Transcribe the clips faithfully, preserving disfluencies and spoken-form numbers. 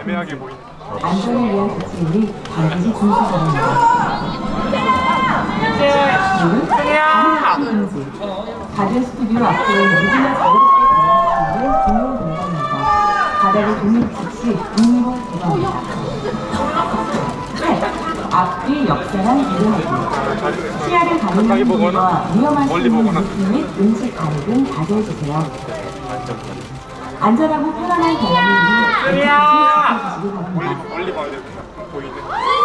애매하게 보이네. 안전을 위한 조치를 반드시 준수하랍니다. 다른 금지. 가든 스튜디오 앞에 누구나 자유롭게 들어갈 수 있는 공용 공간입니다. 바닥에 종이 즉시 운동 대상입니다. 팔. 앞뒤 역사랑 이동하기. 시야를 가리는 부분과 위험한 물품 및 음식 가리등 자제해주세요. 안전하고 편안한 경험을 위해 지켜주시기 바랍니다. 멀리 봐야 돼. 보이네.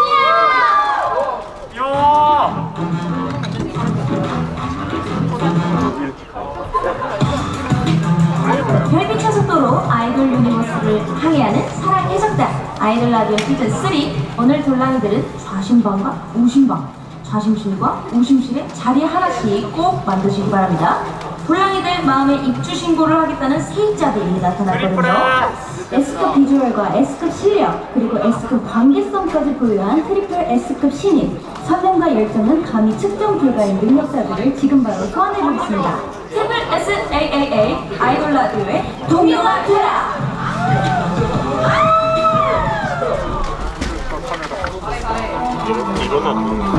별빛차속도로 아이돌 유니버스를 항해하는 사랑 해적단 아이돌 라디오 시즌 삼. 오늘 돌랑이들은 좌심방과 우심방, 좌심실과 우심실에 자리 하나씩 꼭 만드시기 바랍니다. 돌랑이들 마음의 입주 신고를 하겠다는 세입자들이 나타났거든요. S급 비주얼과 S급 실력, 그리고 S급 관계성까지 보유한 트리플 S급 신인, 설렘과 열정은 감히 측정 불가인 능력자들을 지금 바로 소환해보겠습니다. 트리플 에스 에이 에이 에이 아이돌 라디오의 동료가 되라! 이거는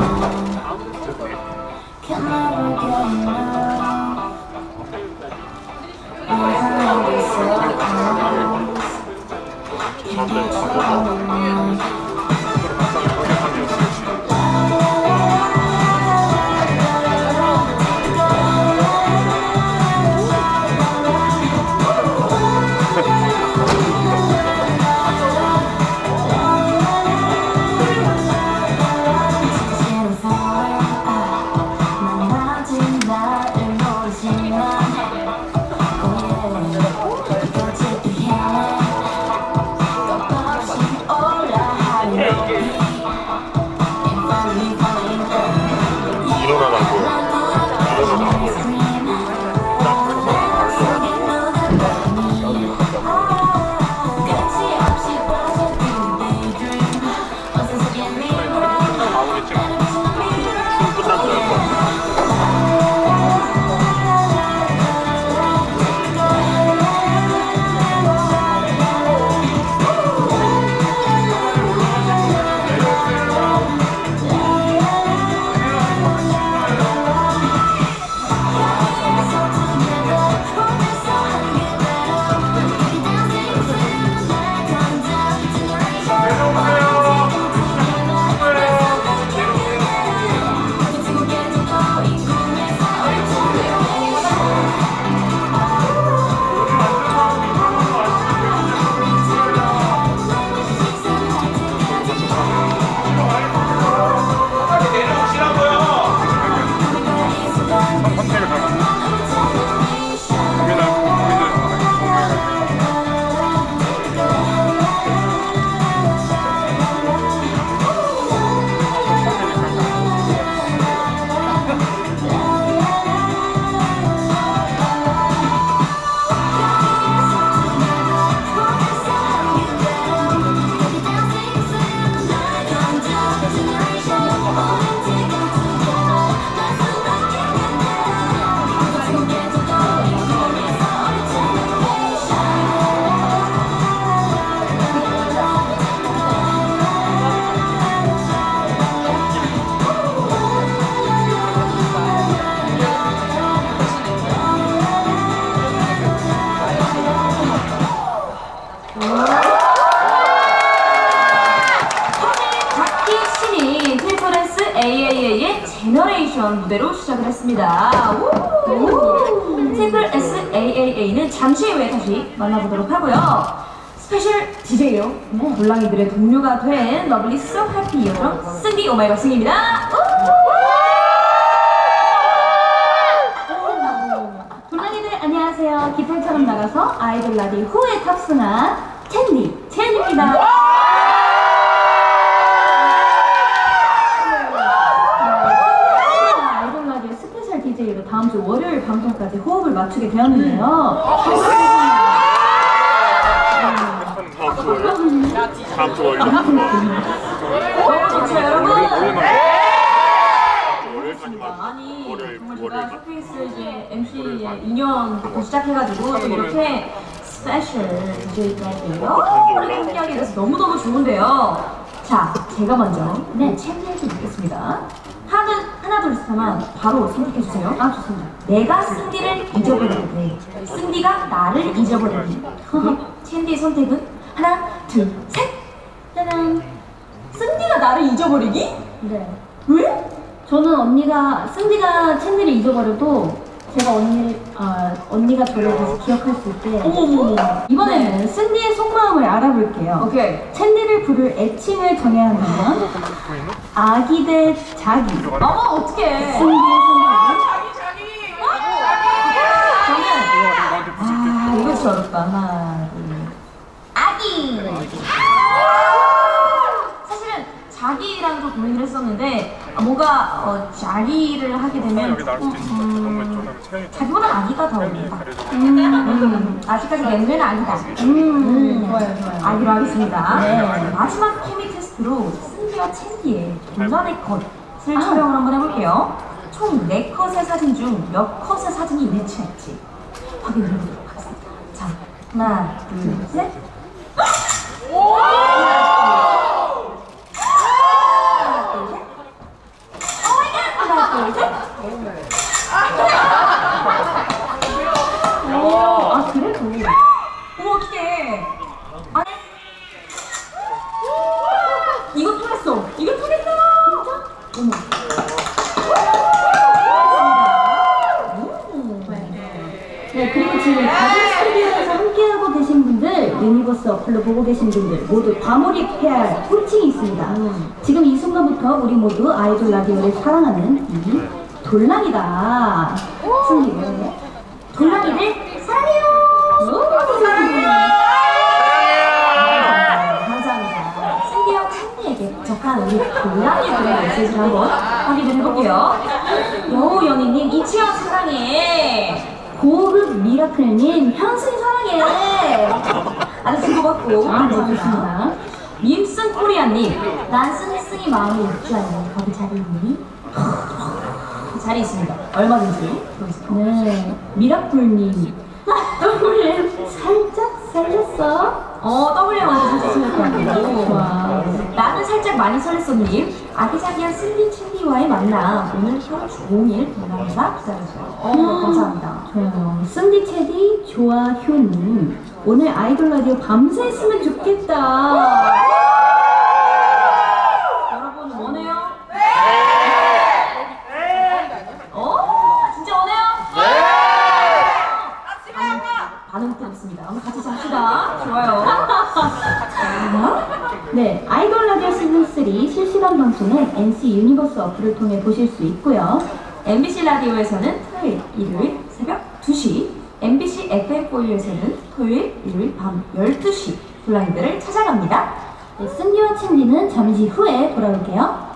무대로 시작을 했습니다. 트리플 에스 에이 에이 에이는 잠시 후에 다시 만나보도록 하고요. 스페셜 디제이요. 돌랑이들의 동료가 된 러블리 So Happy 이어from 승기 오마이걸 승입니다. 돌랑이들 안녕하세요. 기타처럼 나가서 아이돌 라디오 후에 탑승한 캔디 채연입니다. 디제이로 다음 주 월요일 방송까지 호흡을 맞추게 되었는데요. 다음 주 월요일. 너무 좋죠, 여러분? 아니, 정말 제가 쇼케이스 이제 엠씨 이 년부터 시작해가지고 또 이렇게 스페셜 가져올까요? 우리 함께하게 돼서 너무너무 좋은데요. 자, 제가 먼저 네 챔피언스 묻겠습니다. 하나, 하나 둘 셋 하면 바로 선택해주세요. 아, 좋습니다. 내가 승디를 잊어버리기, 승디가 나를 잊어버리기. 챔디의 선택은 하나, 둘, 셋! 짜잔! 승디가 나를 잊어버리기? 네. 왜? 저는 언니가, 승디가 챔디를 잊어버려도 제가 언니, 아, 언니가 저를 다시 기억할 수 있게. 어머머머. 이번에는 네. 승디의 속마음을 알아볼게요. 오케이. 챔디를 부를 애칭을 정해야 한다면 아기 대 자기. 어머, 어떡해. 승디의 속마음은 자기, 자기! 저는 아, 이거 진짜 어렵다. 하나, 둘. 아기! 사실은 자기랑 좀 고민을 했었는데 아, 뭔가 어, 자기를 하게 되면 여기 나올 수도 있어. 음, 자기보다 아기가 더 어울린다. 음, 음, 아직까지 맹매는 아기다. 음, 음, 좋아요, 좋아요. 아기로 하겠습니다. 네. 마지막 케미 테스트로 승기와 챈디의 동전의 컷을 아. 촬영을 한번 해볼게요. 총 네 컷의 사진 중 몇 컷의 사진이 일치할지 확인해 보도록 하겠습니다. 자, 하나, 둘, 셋. 오! 하나, 둘, 셋. 오, 아, 그래도. 어머, 어떡해. 아니. 이거 통했어. 이거 통했어. 진짜? 어머. 네, 그리고 지금 다른 스튜디오에서 함께하고 계신 분들, 유니버스 어플로 보고 계신 분들 모두 과몰입해야 할 홀칭이 있습니다. 음. 지금 이 순간부터 우리 모두 아이돌 라디오를 사랑하는 이 돌랑이다. 승리를 돌랑이를 사랑해요. 감사합니다. 승리와 챈디에게 부탁한 우리 돌랑이들의 메시지를 한번 확인을 해볼게요. 여우 연희님 이치현 사랑해. 고급 미라클님 현승 사랑해. 아주 주고받고 감사합니다. 밈슨 코리아님 난 승승이 마음이 입주하니 거기 자리 있니? 자리 있습니다. 얼마든지 들어있습니다. 네. 미라클님 더블엠 살짝 살렸어? 어, 더블엠한테 살짝 살렸다고. 좋아. 나는 살짝 많이 설렜어님. 아기자기한 승리 챈디와의 만남 오늘 하루 종일 돌아가다 기다려줘요. 어, 감사합니다. 좋아요. 승리 챈디 조아효님 오늘 아이돌 라디오 밤새 했으면 좋겠다. 여러분 원해요? 네! 어? 진짜 원해요? 네! 반응도 없습니다. 한번 같이 잡시다. 좋아요. 네, 아이돌 라디오 시즌 삼 실시간 방송은 엔씨 유니버스 어플을 통해 보실 수 있고요. 엠비씨 라디오에서는 토요일, 일요일 새벽 두 시, 엠비씨 에프엠포유에서는 토요일, 일요일 밤 열두 시 돌랑이들을 찾아갑니다. 네, 승리와 챈디는 잠시 후에 돌아올게요.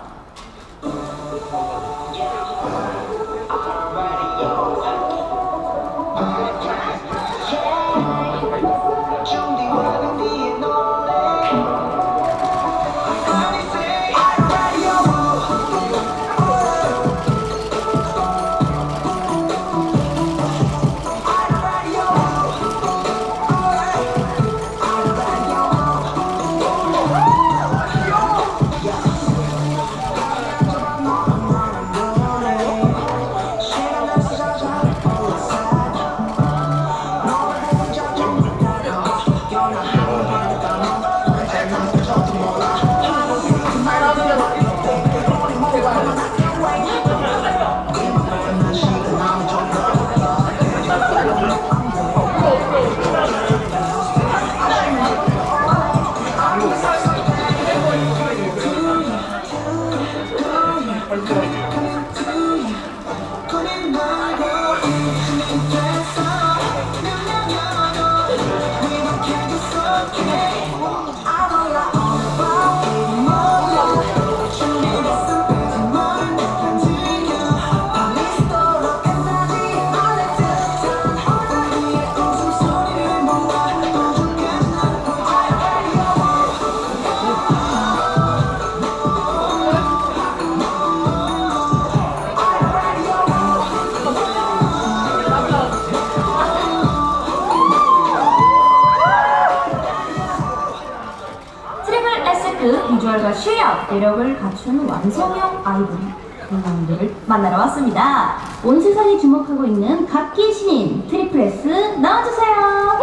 비주얼과 실력, 매력을 갖춘 완성형 아이돌이 동남들을 만나러 왔습니다. 온 세상이 주목하고 있는 각기 신인 트리플 S 나와주세요.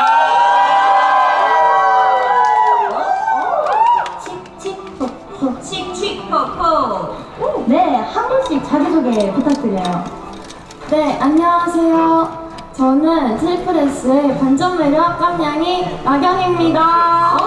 칙칙폭폭 칙칙폭폭. 네, 한 분씩 자기소개 부탁드려요. 네, 안녕하세요. 저는 트리플 S의 반전 매력 깜냥이 나경입니다.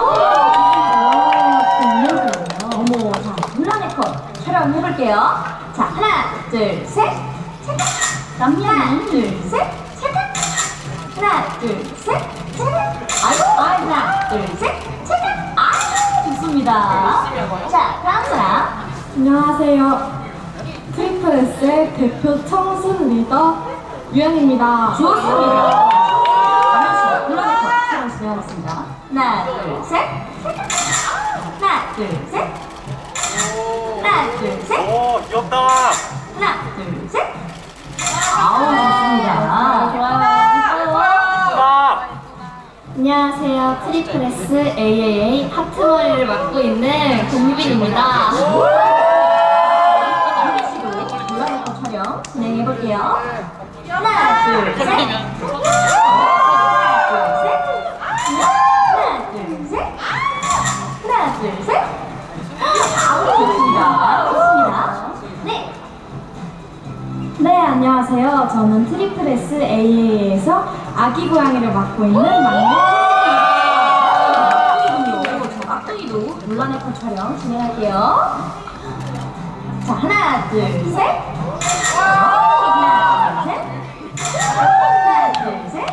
어머, 자, 물란의 컷 촬영해볼게요. 자, 하나, 둘, 셋, 찰칵. 하나, 둘, 셋, 찰칵. 하나, 둘, 셋, 찰칵. 아이고, 하나, 둘, 셋, 찰칵. 아이고, 좋습니다. 자, 다음 사람. 안녕하세요. 트리플 S의 대표 청순 리더 유연입니다. 좋습니다. 그렇죠. 물란의 컷 촬영 진행하겠습니다. 하나, 둘, 셋, 찰칵. 하나, 둘, 셋. 하나, 둘, 셋. 오, 귀엽다. 하나, 둘, 셋. 아우, 좋습니다. 아, 안녕하세요. 트리플 S 에이에이에이 하트머리를 맡고 있는 공유빈입니다. 유빈 씨도 물란의 컷 촬영 진행해볼게요. 하나, 둘, 셋. 하나, 둘, 셋. 하나, 둘, 셋. 하나, 둘, 셋. 아우, 좋습니다. 좋습니다. 네. 네, 안녕하세요. 저는 트리플 S 에이에이에이에서 아기 고양이를 맡고 있는 막내 깍두기군요. 저 깍두기도 물란의 컷 촬영 진행할게요. 자, 하나, 둘, 셋. 하나, 둘, 셋. 하나, 둘, 셋.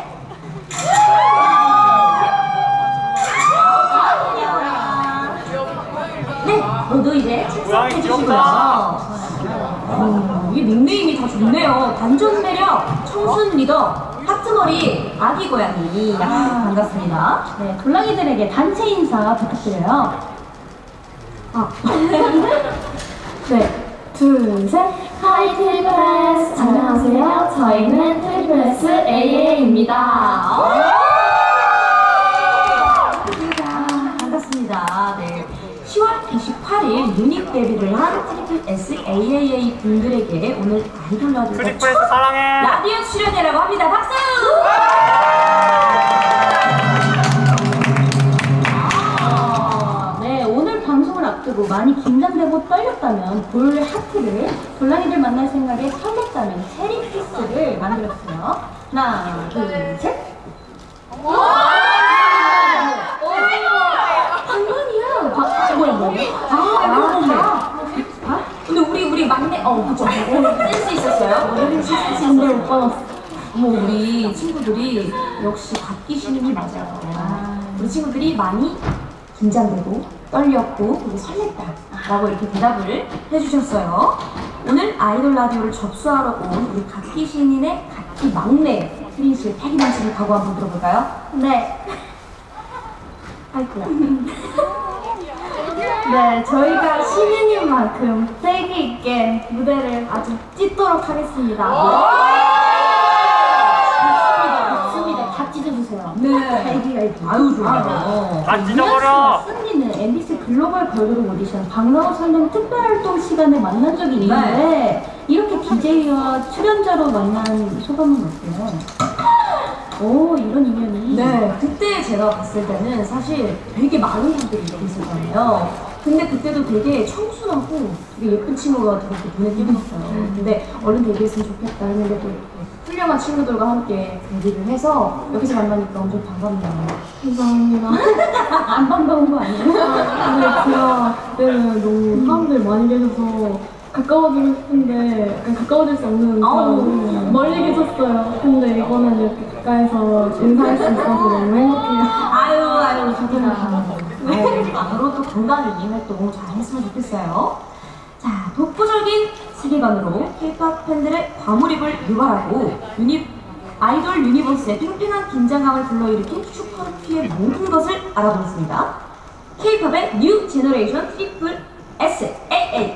네, 모두 이제 착석해 주시고요. 음, 이게 닉네임이 다 좋네요. 반전 매력, 청순 리더, 하트머리, 아기 고양이. 아, 반갑습니다. 네, 돌랑이들에게 단체 인사 부탁드려요. 아. 네, 둘, 셋. 하이 트리플 S. 안녕하세요. 저희는 트리플 S 에이에이입니다. 반갑습니다. 네. 시월 이십팔일 유닛 데뷔를 한 트리플 S 에이에이에이 분들에게 오늘 아이돌 라디오가 트리플 S 사랑해. 라디오 출연이라고 합니다. 박수! 아, 네, 오늘 방송을 앞두고 많이 긴장되고 떨렸다면 볼 하트를 돌랑이들 만날 생각에 설렜다면 체리 키스를 만들었어요. 하나, 둘, 셋. 당근이야. 아, 뭐야, 뭐야. 아, 아, 네. 아? 근데 우리, 우리 막내, 어, 그죠. 센스 있었어요? 근데 못 받았어. 어머, 우리 친구들이 역시 각기 신인이 맞아요. 우리 친구들이 많이 긴장되고 떨렸고 그리고 설렜다 라고 이렇게 대답을 해주셨어요. 오늘 아이돌 라디오를 접수하러 온 우리 각기 신인의 각기 막내 트린 씨의 패기만 씨를 각오 한번 들어볼까요? 네. 아이고야. 네, 저희가 신인인 만큼 세기 있게 무대를 아주 찢도록 하겠습니다. 좋습니다. 다 찢어주세요. 네. 세기가 있게. 아유, 좋아요. 다 찢어버려. 승리는 엠비씨 글로벌 걸그룹 오디션 박람회 설명 특별활동 시간에 만난 적이 있는데 이렇게 디제이와 출연자로 만난 소감은 어때요? 오, 이런 인연이. 네, 그때 제가 봤을 때는 사실 되게 많은 분들이 여기 있었잖아요. 근데 그때도 되게 청순하고 되게 예쁜 친구가 그렇게 눈에 띄었어요. 근데 얼른 데뷔했으면 좋겠다 했는데 또 훌륭한 친구들과 함께 데뷔를 해서 여기서 만나니까 엄청 반갑네요. 감사합니다. 안 반가운 거 아니에요? 근데 제가 그때는 너무 사람들이 많이 계셔서 가까워지고 싶은데 약간 가까워질 수 없는 아우. 그런 멀리 계셨어요. 근데 이번에는 이렇게 가까이서 인사할 수 있어서 너무 행복해요. 아유, 아유, 저도 네, 앞으로 또 건강을 위해 활동 잘 했으면 좋겠어요. 자, 독보적인 세계관으로 K-팝 팬들의 과몰입을 유발하고 유니, 아이돌 유니버스의 팽팽한 긴장감을 불러일으킨 슈퍼루피의 모든 것을 알아보겠습니다. K-팝의 뉴 제너레이션 트리플 S 에이에이에이.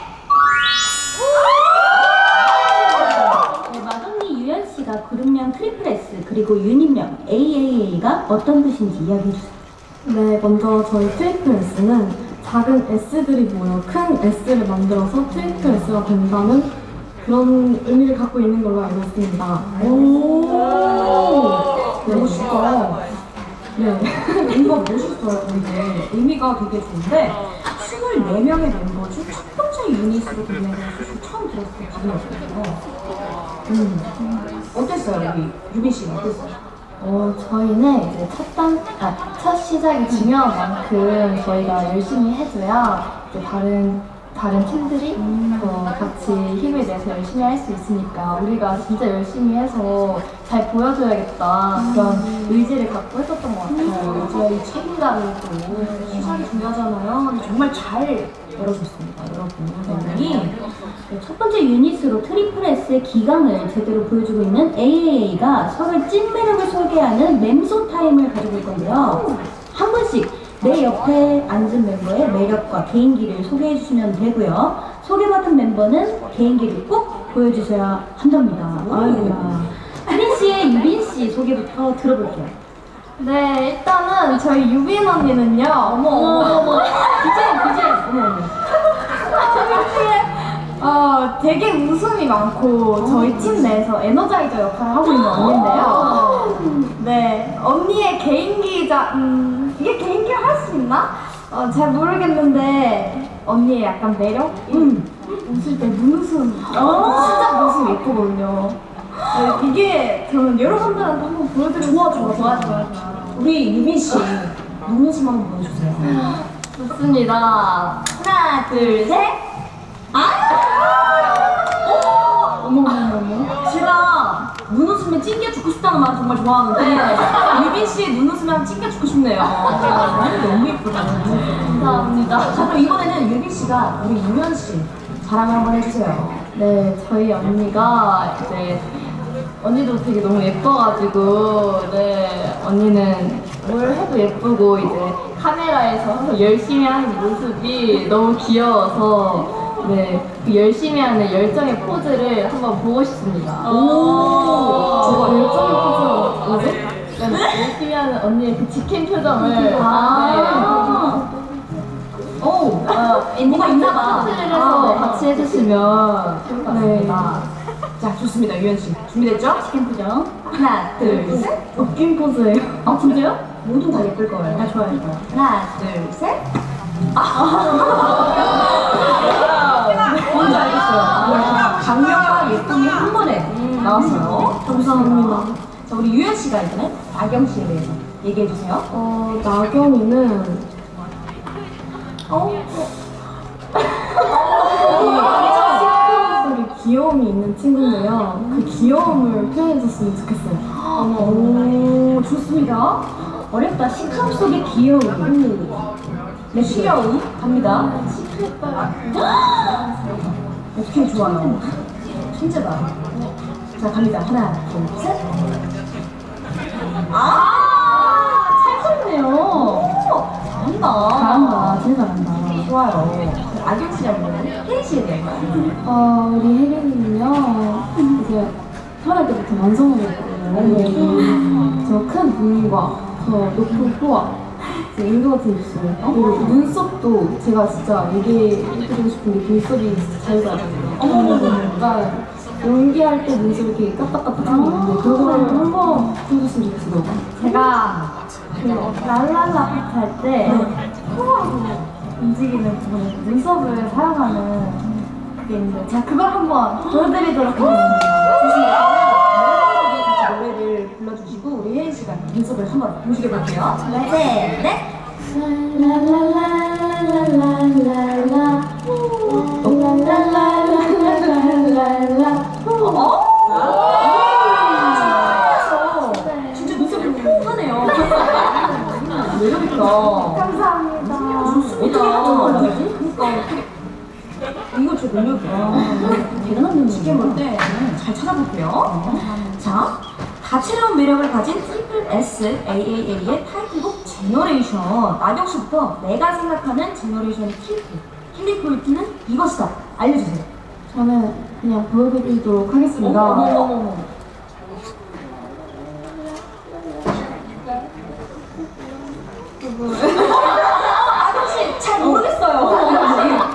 네, 마돈니 유연 씨가 그룹명 트리플 S 그리고 유닛명 에이에이에이가 어떤 뜻인지 이야기해 주세요. 네, 먼저 저희 트리플 S는 작은 S들이 모여 큰 S를 만들어서 트리플 S가 된다는 그런 의미를 갖고 있는 걸로 알고 있습니다. 오, 멋있다. 네, 이거 멋있어요. 이게 의미가 되게 좋은데 이십사 명의 멤버 중 첫 번째 유닛으로 되는 것을 처음 들었을 때 기분이 어땠어요? 음, 어땠어요, 우리 유빈 씨는 어땠어요? 어, 저희는 이제 첫 단, 아, 첫 시작이 중요한 만큼 저희가 열심히 해줘야 이제 다른, 다른 팀들이 어, 같이 힘을 내서 열심히 할 수 있으니까 우리가 진짜 열심히 해서 잘 보여줘야겠다 그런 의지를 갖고 했었던 것 같아요. 저희 책임감이 또 시작이 중요하잖아요. 근데 정말 잘 열어줬습니다, 여러분. 멤버이. 네, 첫 번째 유닛으로 트리플 S의 기강을 제대로 보여주고 있는 에이에이에이가 서로의 찐 매력을 소개하는 mem소 타임을 가지고 있 건데요. 한 분씩 내 옆에 앉은 멤버의 매력과 개인기를 소개해 주시면 되고요. 소개받은 멤버는 개인기를 꼭 보여주셔야 한답니다. 아이고야. 혜린 씨의 유빈 씨 소개부터 들어볼게요. 네, 일단은 저희 유빈 언니는요. 어머 어머 어머. 비젠 비젠. 어머 어머. 어, 되게 웃음이 많고 저희 팀 내에서 에너자이저 역할을 하고 있는 언니인데요. 네, 언니의 개인기자, 음, 이게 개인기를 할 수 있나? 어, 잘 모르겠는데 언니의 약간 매력? 음, 웃을 때 눈웃음, 진짜 눈웃음 예쁘거든요. 네, 이게 저는 여러분들한테 한번 보여드리고 좋아, 좋아, 좋아, 좋아. 우리 유빈 씨 눈웃음 한번 보여주세요. 좋습니다. 하나 둘 셋. 어머머머머. 제가 눈웃으면 찡겨 죽고 싶다는 말 정말 좋아하는데 유빈 씨의 눈웃으면 찡겨 죽고 싶네요. 너무 예쁘다. 감사합니다. 자, 그럼 이번에는 유빈 씨가 우리 유연 씨 자랑을 한번 해주세요. 네, 저희 언니가 이제 언니도 되게 너무 예뻐가지고 네 언니는 뭘 해도 예쁘고 이제 카메라에서 항상 열심히 하는 모습이 너무 귀여워서 네, 그 열심히 하는 열정의 포즈를 한번 보고 싶습니다. 오, 저거 열정의 포즈가 뭐지? 약간 열심히 하는 언니의 그 직캠 표정을 아. 오, 어, 뭐가 있나봐. 포즈를 해서 아, 같이 해주시면 좋을 것 같습니다. 자, 좋습니다. 유연 씨 준비됐죠? 치킨 표정. 하나 둘 셋. 웃긴 포즈예요. 아 진짜요? 모두 다 예쁠 거예요. 아 좋아요 좋아요. 하나 둘 셋. 뭔지 알겠어요. 강력과 예쁨이 한 번에 나왔어요. 감사합니다. 자, 우리 유연 씨가 이번에 나경 씨에 대해서 얘기해 주세요. 어, 나경이는 어? 시크릿 속에 귀여움이 있는 친구인데요. 그 귀여움을 표현해줬으면 좋겠어요. 오, 좋습니다. 어렵다. 시크함 속의 귀여움. 네, 귀여움 갑니다. 어떻게 좋아요? 천재다. 자, 갑니다. 하나, 둘, 셋. 아, 찰떡네요. 잘한다. 잘한다. 진짜 잘한다. 좋아요. 아경 씨라면 혜리 씨에 대한 거. 어, 우리 혜린이는요, 이제 태어날 때부터 완성형이었거든요. 저 큰 눈과 저 높은 코와 이제 인도 같은 입술, 그리고 눈썹도 제가 진짜 얘기해드리고 싶은 게 눈썹이 진짜 자유자재거든요. 그러니까 연기할 때 눈썹이 이렇게 까딱까딱한 게 있는데 그거를 한번 보여줬으면 좋겠어요. 제가 그 랄랄라 파트 할 때 코하고 움직이는 부분에 눈썹을 사용하는 그게 있는데 제가 그걸 한번 보여드리도록 하겠습니다. 같이 노래를 불러주시고 우리 혜리 씨가 눈썹을 한번 보시게 볼게요. 네, 네. 진짜 눈썹이 뽀뽀하네요. 매력있다. 감사합니다. 어떻게 하는 거지? 그러니까 이거 진짜 매력이다. 대단한 눈 치킨 볼때 잘 찾아볼게요. 자, 다채로운 매력을 가진 트리플 S 에이에이에이의 타이틀곡 제너레이션. 나경 씨부터 내가 생각하는 제너레이션의 트리플 킬링 포인트는 이것이다. 알려주세요. 저는 그냥 보여드리도록 하겠습니다. 어머머머머. 아저씨 잘 모르겠어요.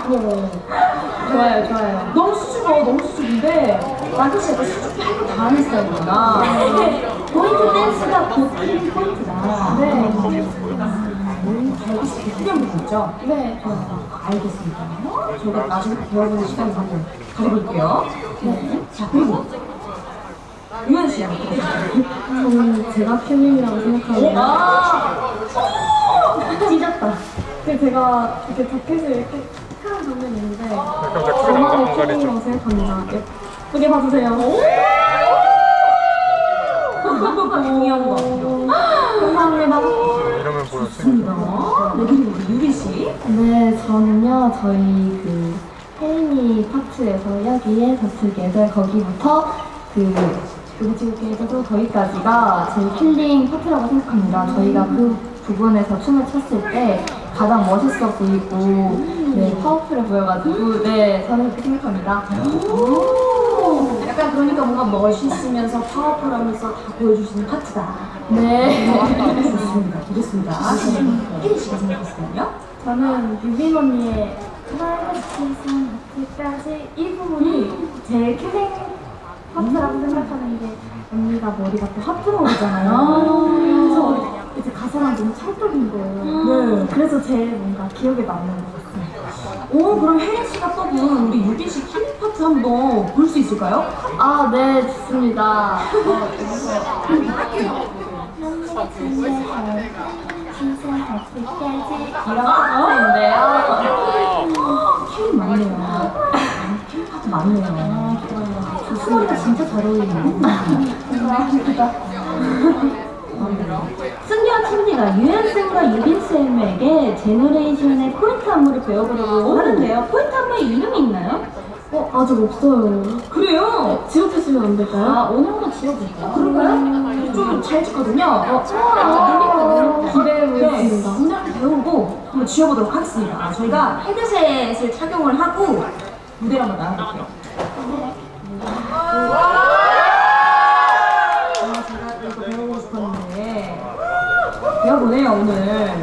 좋아요, 좋아요. 너무 수줍어, 너무 수줍인데 나도 제가 수줍게 할 거 다 하는 스타일이구나. 포인트 댄스가 곧 킬링 포인트다. 네. 알겠습니다. 훈련부 있죠? 네. 알겠습니다. 저희가 나중에 배워보는 시간을 한번 가져볼게요. 네. 자, 그리고 유현 씨 저는 제가 킬링이라고 생각하는데. 아! 찢었다. 그 제가 이렇게 자켓을 이렇게 하는 장면이 있는데 그럼 저 크게 저만의 나가? 킬링이라고 생각합니다. 예쁘게 봐주세요. 뭔가 중요한 거 같아요. 감사합니다. 이러면 보여. 좋습니다. 네, 그리고 우리 유빈 씨. 네, 저는요, 저희 그 혜인이 파트에서 여기에 더트 계절 거기부터 그 우지우 계절도 거기까지가 제 킬링 파트라고 생각합니다. 저희가 그 부분에서 춤을 췄을 때 가장 멋있어 보이고 네, 파워풀해 보여가지고 네, 저는 그렇게 생각합니다. 오, 약간 그러니까 뭔가 멋있으면서 파워풀하면서 다 보여주시는 파트다. 네. 좋습니다. 되겠습니다. 혜인 씨가 생각했을까요? 저는 유빈 언니의 나이스한 하트까지 이 부분이 제 킬링 파트라고 생각하는데 언니가 머리가 또 하트로 오잖아요. 그래서 이제 가사랑 너무 찰떡인 거예요. 네. 그래서 제일 뭔가 기억에 남는 것 같아요. 오, 그럼 혜인 씨가 뽑은 우리 유빈 씨 킬링 파트 한번 볼 수 있을까요? 아, 네, 좋습니다. 어, 이런 파트인데요. 킬링 많네요. 킬링 파트 많네요. 좋습니다. 진짜 잘 어울리네요. 감사합니다. 승리와 팀디가 유연쌤과 유빈쌤에게 제너레이션의 포인트 안무를 배워보려고 하는데요. 포인트 안무의 이름이 있나요? 어, 아직 없어요. 그래요? 지워주시면 안 될까요? 아, 오늘 한번 지어볼까요? 그럴까요? 좀 잘 찍거든요. 어, 아, 기대해 네, 보겠습니다. 오늘 한번 배우고 한번 지어보도록 하겠습니다. 저희가 헤드셋을 착용을 하고 무대를 한번 나가볼게요. 아, 제가 또 이거 배우고 싶었는데 배워보네요, 오늘.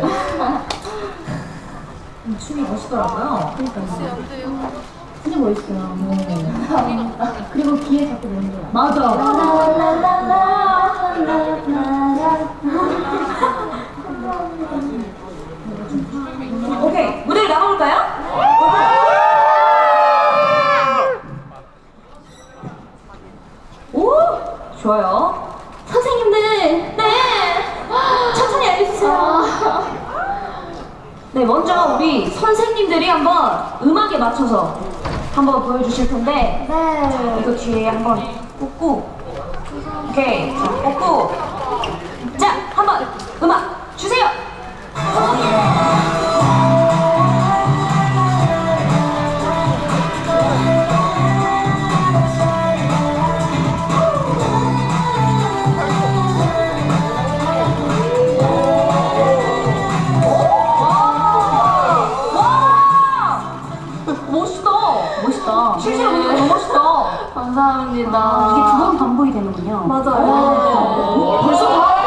이 춤이 멋있더라고요. 그러니까요. 진짜 멋있어요. 네. 그리고 귀에 자꾸 넣는 거야. 맞아. 오케이, 무대를 나가볼까요? 오, 좋아요. 선생님들, 네, 천천히 알려주세요. 네, 먼저 우리 선생님들이 한번 음악에 맞춰서 한번 보여주실 텐데, 네. 이거 뒤에 한번 꽂고, 오케이, 자, 꽂고, 자, 한번 음악 주세요. 멋있다. 실제로 보니까 너무 멋있다. 감사합니다. 아, 이게 두 번 반복이 되는군요. 맞아요. 벌써 다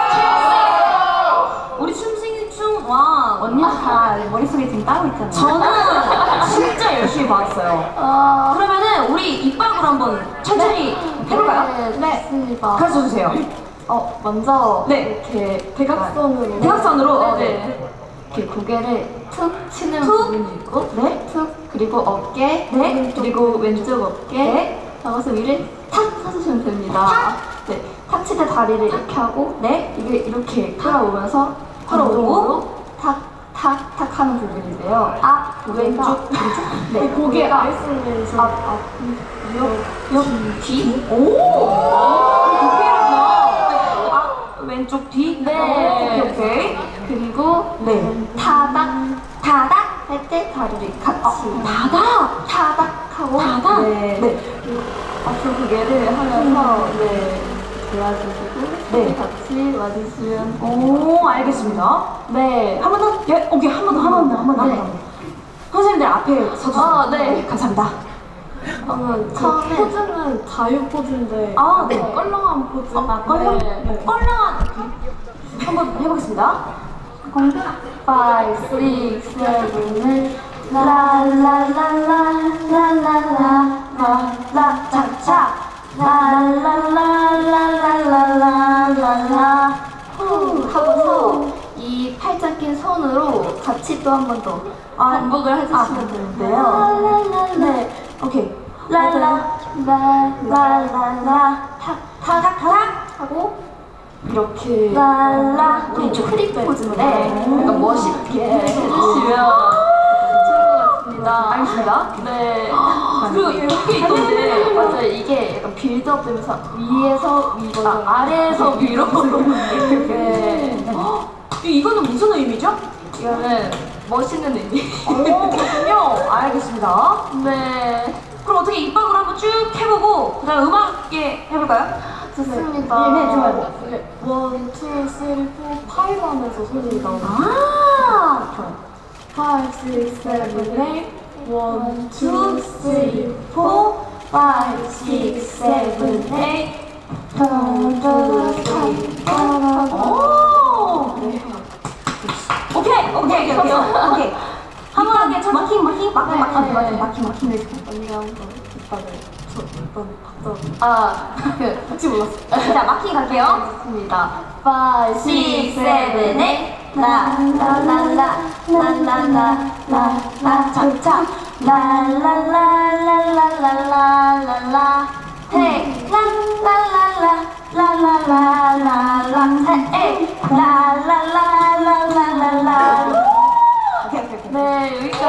우리 춤생이 춤, 와. 언니는 다 머릿속에 지금 따고 있잖아요. 저는 진짜 열심히 봤어요. 아, 그러면은 우리 입박으로 한번 천천히 해볼까요? 네, 좋습니다. 가르쳐 주세요. 어, 먼저 네. 이렇게 대각선으로 대각선으로. 어, 네. 네. 이렇게 고개를 툭 치는 툭. 부분이 있고 네. 툭 그리고 어깨 네. 그리고 왼쪽 어깨 네. 잡아서 위를 탁 쳐주시면 됩니다. 네, 탁 칠 때 다리를 이렇게 하고 네. 이게 이렇게 끌어오면서 끌어오고 탁탁탁탁 하는 부분인데요. 앞 왼쪽, 왼쪽 왼쪽. 네, 고개 아이솔레이션 앞, 앞, 옆, 옆, 뒤. 오! 디테일하다. 앞, 왼쪽, 뒤. 네. 오케이, 오케이. 그리고 네. 타닥 타닥 할 때 다리를 같이 다닥! 타닥하고 다닥? 네. 네. 앞으로 고개를 하면서 네 도와주시고 네. 같이 와주시면 오, 알겠습니다. 네. 한 번 더? 예, 오케이, 한 번 더, 한 번 더, 한 번 더. 네. 한 번 더. 선생님들 앞에 서주세요. 아, 네. 감사합니다. 그러면 처음에- 포즈는 자유 포즈인데 아, 네. 껄렁한 포즈 아, 껄렁, 네. 껄렁한. 한번 해보겠습니다. five, six, seven, eight 라라라라라라라라 차차 라라라라라라라라 후 하고서 이 팔짱 낀 손으로 같이 또 한 번 더 반복을 해주시면 되는데요. 네, 오케이. 라라 라라라라 탁탁탁 하고 이렇게 라라 우리 이쪽 크립 포즈인데 약간 멋있게 해주시면 좋을 것 같습니다. 알겠습니다. 네. 그리고 이게 있던데 맞아요. 이게 약간 빌드업 되면서 위에서 위로 아, 아래에서 위로 이렇게. 이거는 무슨 의미죠? 이거는 멋있는 의미. 오, 그렇군요. 알겠습니다. 네. 그럼 어떻게 입박으로 한번 쭉 해보고 그다음 음악 있게 해볼까요? 좋습니다. 네, 네, 좋아요. 원, 투, 쓰리, 포, 파이브 하면서 소리 나오고. 아, 좋아요. 파이브, 식스, 세븐, 에잇. 원, 투, 쓰리, 포, 파이브, 식스, 세븐, 에잇. 원, 투, 쓰리, 포. 오! 네. 오케이, 오케이, 오케이, 오케이. 한 번 하게 마킹, 마킹, 마킹, 마킹, 마킹, 마킹, 마킹 해주세요. 언니가 한번 오빠를, 저 오빠는 박자. 아, 그, 혹시 몰랐어. 자, 마킹 갈게요. 좋습니다. 파이브, 식스, 세븐, 에잇. 라, 라, 라, 라, 라, 라, 라, 라, 라, 차차. 라, 라, 라, 라, 라, 라, 라, 라, 라. 헤이, 라, 라, 라, 라, 라, 라, 라, 라, 라, 헤이, 라, 라, 라, 라, 라, 라, 라. 네, 여기까지.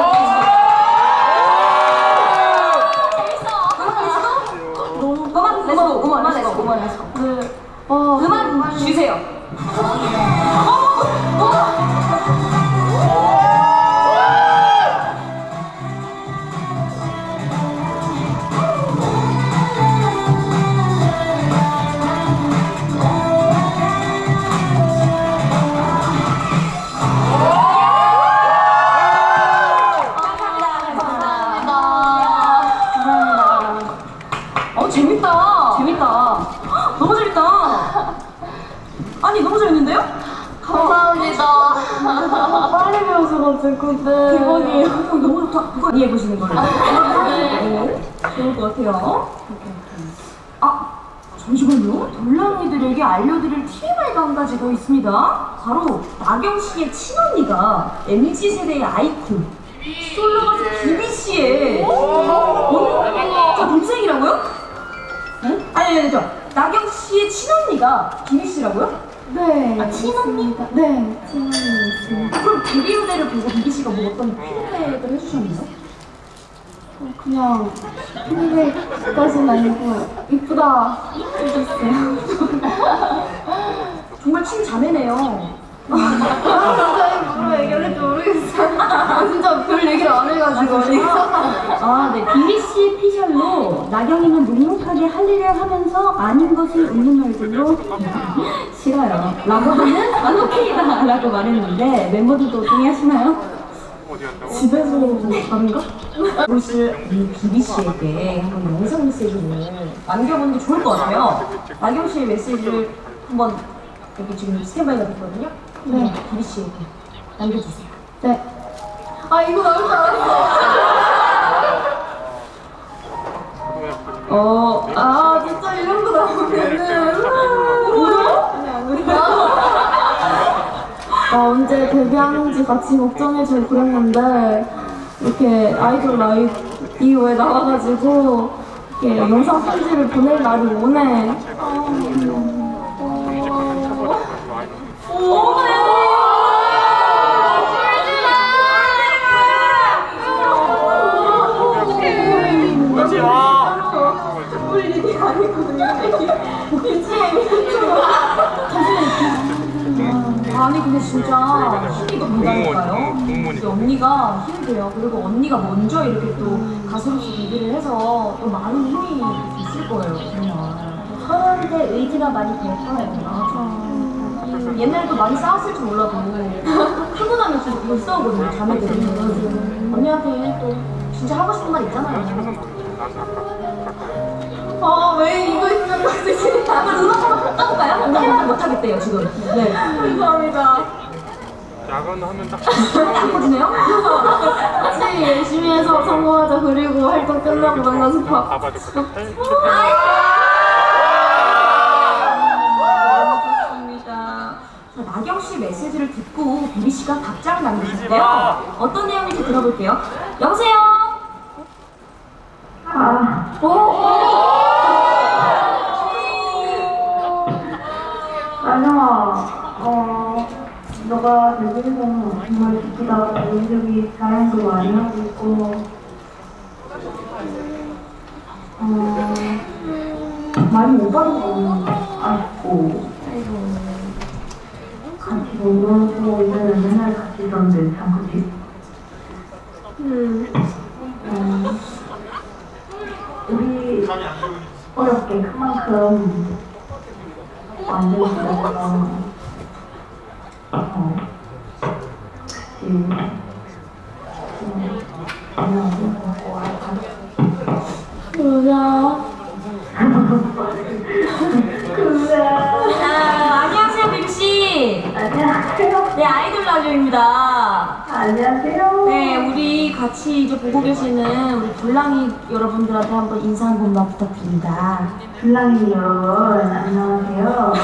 재밌어. 음악 렛츠고. 음악 렛츠고. 음악 렛츠고. 음악 렛츠고. 네. 어, 음악 주세요. 재밌다. 재밌다. 너무 재밌다. 아니 너무 재밌는데요? 감사합니다. 빨리 배워서 가지고 대박이에요. 너무 좋다. 누가 이해해 보시는 거를. 네. 좋을 것 같아요. 아 잠시만요. 돌랑이들에게 알려드릴 티엠아이가 한 가지 더 있습니다. 바로 나경 씨의 친언니가 엠지 세대의 아이콘 솔로가수 비비 씨의 어? 저 동생이라고요? 응? 아니, 아니, 저 나경 씨의 친언니가 비비 씨라고요? 네. 아, 친언니? 네, 친언니 있습니다. 그럼 데뷔 무대를 보고 비비 씨가 뭐 어떤 피드백을 해주셨나요? 그냥 피드백까지는 아니고 이쁘다 해줬어요. 정말 친자매네요. 진짜 뭐라 얘기할지 모르겠어요. 진짜 별 얘기를 안 해가지고. 아, 네. 비비 씨 피셜로 나경이는 묵묵하게 할 일을 하면서 아닌 것을 웃는 말들로 싫어요. 라고는 안 오케이다 라고 말했는데 멤버들도 동의하시나요? 어디 간다고? 집에서 다른가? 오실 우리 비비 씨에게 한번 영상 메시지를 남겨보는 게 좋을 것 같아요. 나경 씨의 메시지를 한번 여기 지금 스탠바이가 됐거든요. 네. 비비 씨에게 남겨주세요. 네. 아 이거 나올 줄 알았어. 어, 아 진짜 이런 거 나오면은 울어요? 아니 안 울어요. 나 언제 데뷔하는지 같이 걱정해주고 그랬는데 이렇게 아이돌 라이브 이후에 나와가지고 이렇게 영상 편지를 보낼 날이 오네. 아니 근데 진짜 힘이 된다니까요. 공무원이니까. 언니가 힘이 돼요. 그리고 언니가 먼저 이렇게 또 가수로서 데뷔를 해서 또 많은 힘이 있을 거예요. 정말 서로한테 의지가 많이 될 거예요. 맞아. 옛날에도 많이 싸웠을지 몰라도 하고 나면 좀 못 싸우거든요. 자매들이. 언니한테 또 진짜 하고 싶은 말 있잖아요. 아 왜 이거 있는 거지? 한번 음악 한번 까볼까요? 해만 못하겠대요 지금. 네. 감사합니다. 야간 하면 딱 안 꺼지네요? 같이 우리 열심히 해서 성공하자. 그리고 활동 끝나고 만나서 밥. 봐봐도 그래. 좋습니다. 자, 나경 씨 메시지를 듣고 비비 씨가 답장을 남기셨대요. 어떤 내용인지 들어볼게요. 여보세요. 아, 나경아, 어, 너가 여기서 정말 기쁘다. 여기저기 자랑도 많이 하고 있고, 어, 많이 못 받은 거 아쉽고, 같이 놀고 이제는 맨날 같이 있었는데 참 그치? 음. 어, 우리 어렵게 큰 만큼 만들어서 어, 그치. 뭐야? 그래. 아, 안녕하세요, 비비 씨. 안녕하세요. 네, 아이돌 라디오입니다. 안녕하세요. 네, 우리 같이 이제 보고 계시는 우리 불랑이 여러분들한테 한번 인사 한 번만 부탁드립니다. 불랑이 여러분, 안녕하세요.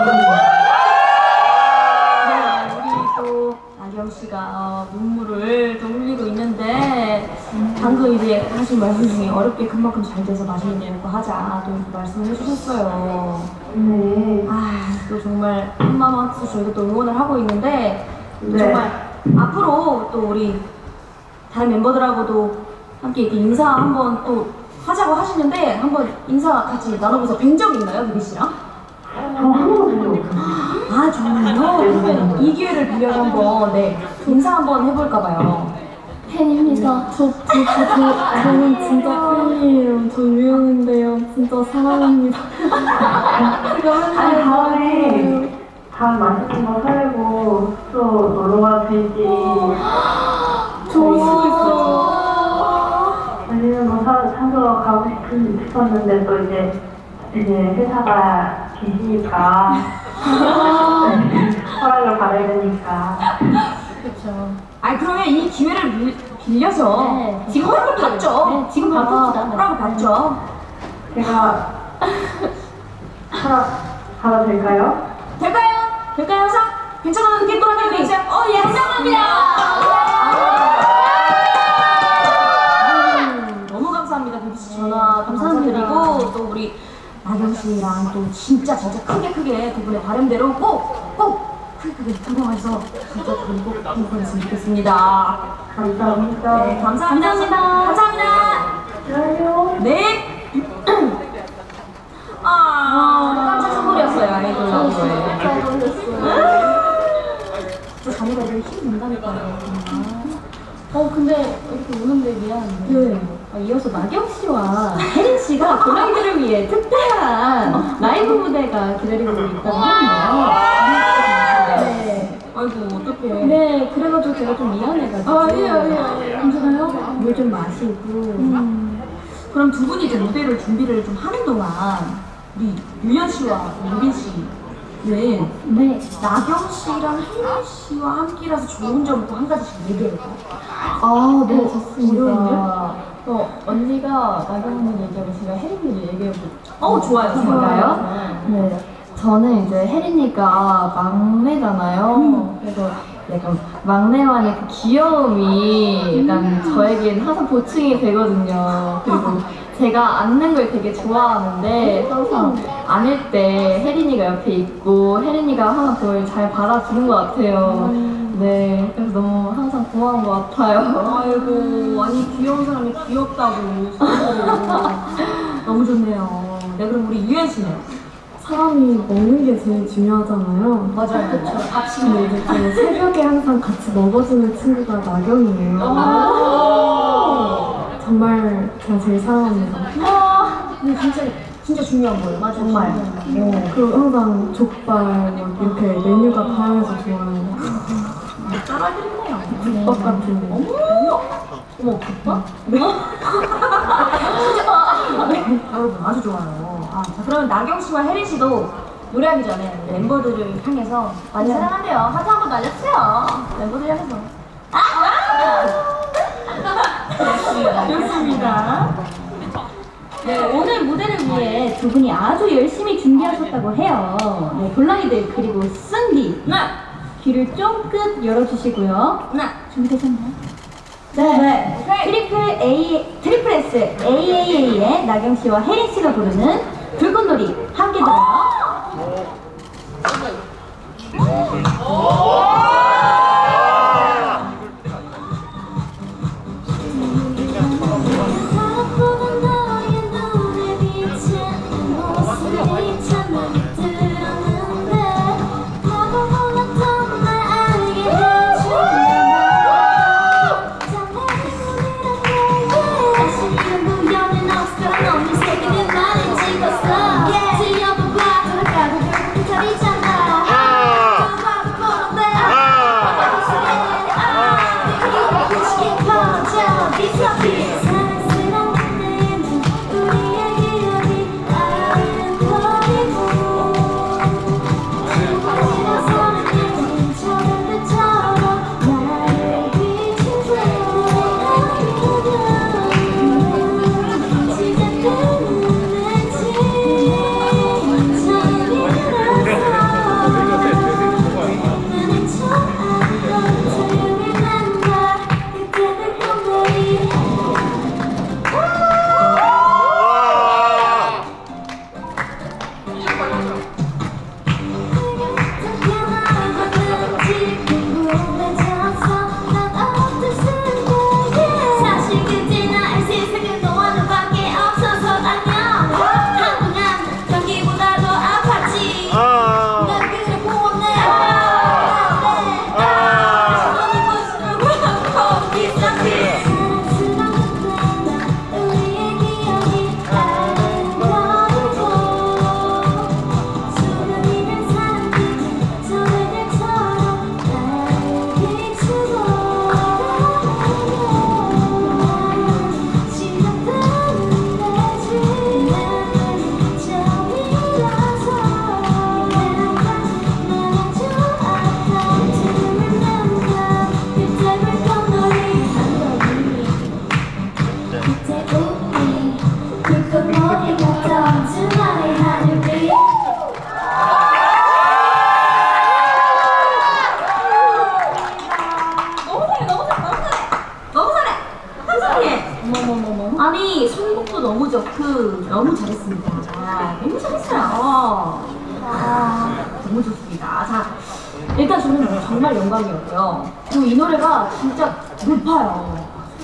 네, 우리 또 나경 씨가 어, 눈물을 또 흘리고 있는데 방금 이제 하신 말씀 중에 어렵게 그만큼 잘 돼서 맛있는 거 하자 또 이렇게 말씀을 해주셨어요. 네. 아, 또 정말 한마음한테 저희가 또 응원을 하고 있는데 네. 정말 앞으로 또 우리 다른 멤버들하고도 함께 이렇게 인사 한번 또 하자고 하시는데 한번 인사 같이 나눠보세요. 뵌 적 있나요, 비비 씨랑? 저 한 번도 없어요. 아, 정말요? 그러면 이 기회를 빌려서 한번 네 인사 한번 해볼까봐요. 팬입니다. 저, 저, 저, 저, 저는 진짜 팬이에요. 저 유영인데요. 진짜 사랑합니다. 제가 아니, 맨날 다음에 다음 맛있는 거 사려고 숙소 놀러가 될지 좋을 수도 있어. 맛있는 거 사, 사서 가고 싶은, 싶었는데 또 이제 이제 회사가 계시니까 허락을 받아야 되니까. 그렇죠. 아, 그러면 이 기회를 빌, 빌려서 네. 지금 허락을 받죠. 네, 지금 다 받읍시다. 허락을 받죠. 제가 허락 받아도 될까요? 될까요? 될까요, 항상? 괜찮은 게 또 하나 계세요? 어, 예, 감사합니다. 음, 너무 감사합니다, 비비 씨. 전화 감사합니다. 감사드리고 또 우리 나경 씨랑 또 진짜 진짜 크게 크게 두 분의 바람대로 꼭 꼭 크게 크게 성공해서 진짜 두분 꼭 행복했으면 좋겠습니다. 감사합니다. 네, 감사합니다. 감사합니다. 감사합니다. 좋아요. 네. 아, 깜짝 선물이었어요, 아이돌 라디오에. 저 자네가 되게 힘이 든다니까요. 어, 근데 이렇게 우는데 미안한데. 네. 아, 이어서 나경 씨와 혜린 씨가 고객들을 위해 특별한 라이브 무대가 기다리고 있다고 하네요. 네. 아이고, 어떡해. 네, 그래가지고 제가 좀 미안해가지고. 아, 예, 예, 예. 괜찮아요? 물 좀 마시고. 음. 그럼 두 분이 이제 무대를 준비를 좀 하는 동안 우리 유연 씨와 유빈 씨는 네. 나경 씨랑 혜린 씨와 함께라서 좋은 점 또 한 가지씩 얘기해볼까요? 아, 네, 어, 좋습니다. 어려운데요? 어, 언니가 나경 언니 얘기하고 제가 혜린이를 얘기해볼게요. 어, 좋아요, 좋아요. 네. 저는 이제 혜린이가 막내잖아요. 그래서 약간 막내만의 그 귀여움이 약간 저에겐 항상 보충이 되거든요. 그리고 제가 안는 걸 되게 좋아하는데 항상 안을 때 혜린이가 옆에 있고 혜린이가 항상 그걸 잘 받아주는 것 같아요. 네, 그래서 너무 항상 고마운 것 같아요. 아이고, 아니 귀여운 사람이 귀엽다고 스스로. 너무 좋네요. 네, 그럼 우리 유연 씨는? 사람이 먹는 게 제일 중요하잖아요. 맞아요, 그렇죠. 근데 이제 그 새벽에 항상 같이 먹어주는 친구가 나경이에요. 정말 제가 제일 사랑합니다. 아, 근데 진짜 진짜 중요한 거예요. 맞아요. 정말. 네. 그리고 항상 족발 막 이렇게 메뉴가 다양해서 좋아요. 따라드리네요. 국밥 같은 거. 어머, 어머, 국밥? 네. 여러분 아주 좋아요. 아, 자, 그러면 나경 씨와 혜린 씨도 노래하기 전에 멤버들을 향해서 많이 사랑한대요. 하트 한번 날려주세요. 멤버들 향해서. 아! 좋습니다. 네, 오늘 무대를 위해 두 분이 아주 열심히 준비하셨다고 해요. 네, 볼랑이들 그리고 승기. 네. 귀를 쫑긋 열어주시고요. 네. 준비되셨나요? 네. 네. 트리플 A, 트리플 S 에이에이에이의 나경 씨와 혜린 씨가 부르는 불꽃놀이 함께 들어요. 아니 선곡도 너무 좋고 너무 잘했습니다. 아, 너무 잘했어요. 아, 너무 좋습니다. 자, 일단 저는 정말 영광이었고요. 그리고 이 노래가 진짜 높아요.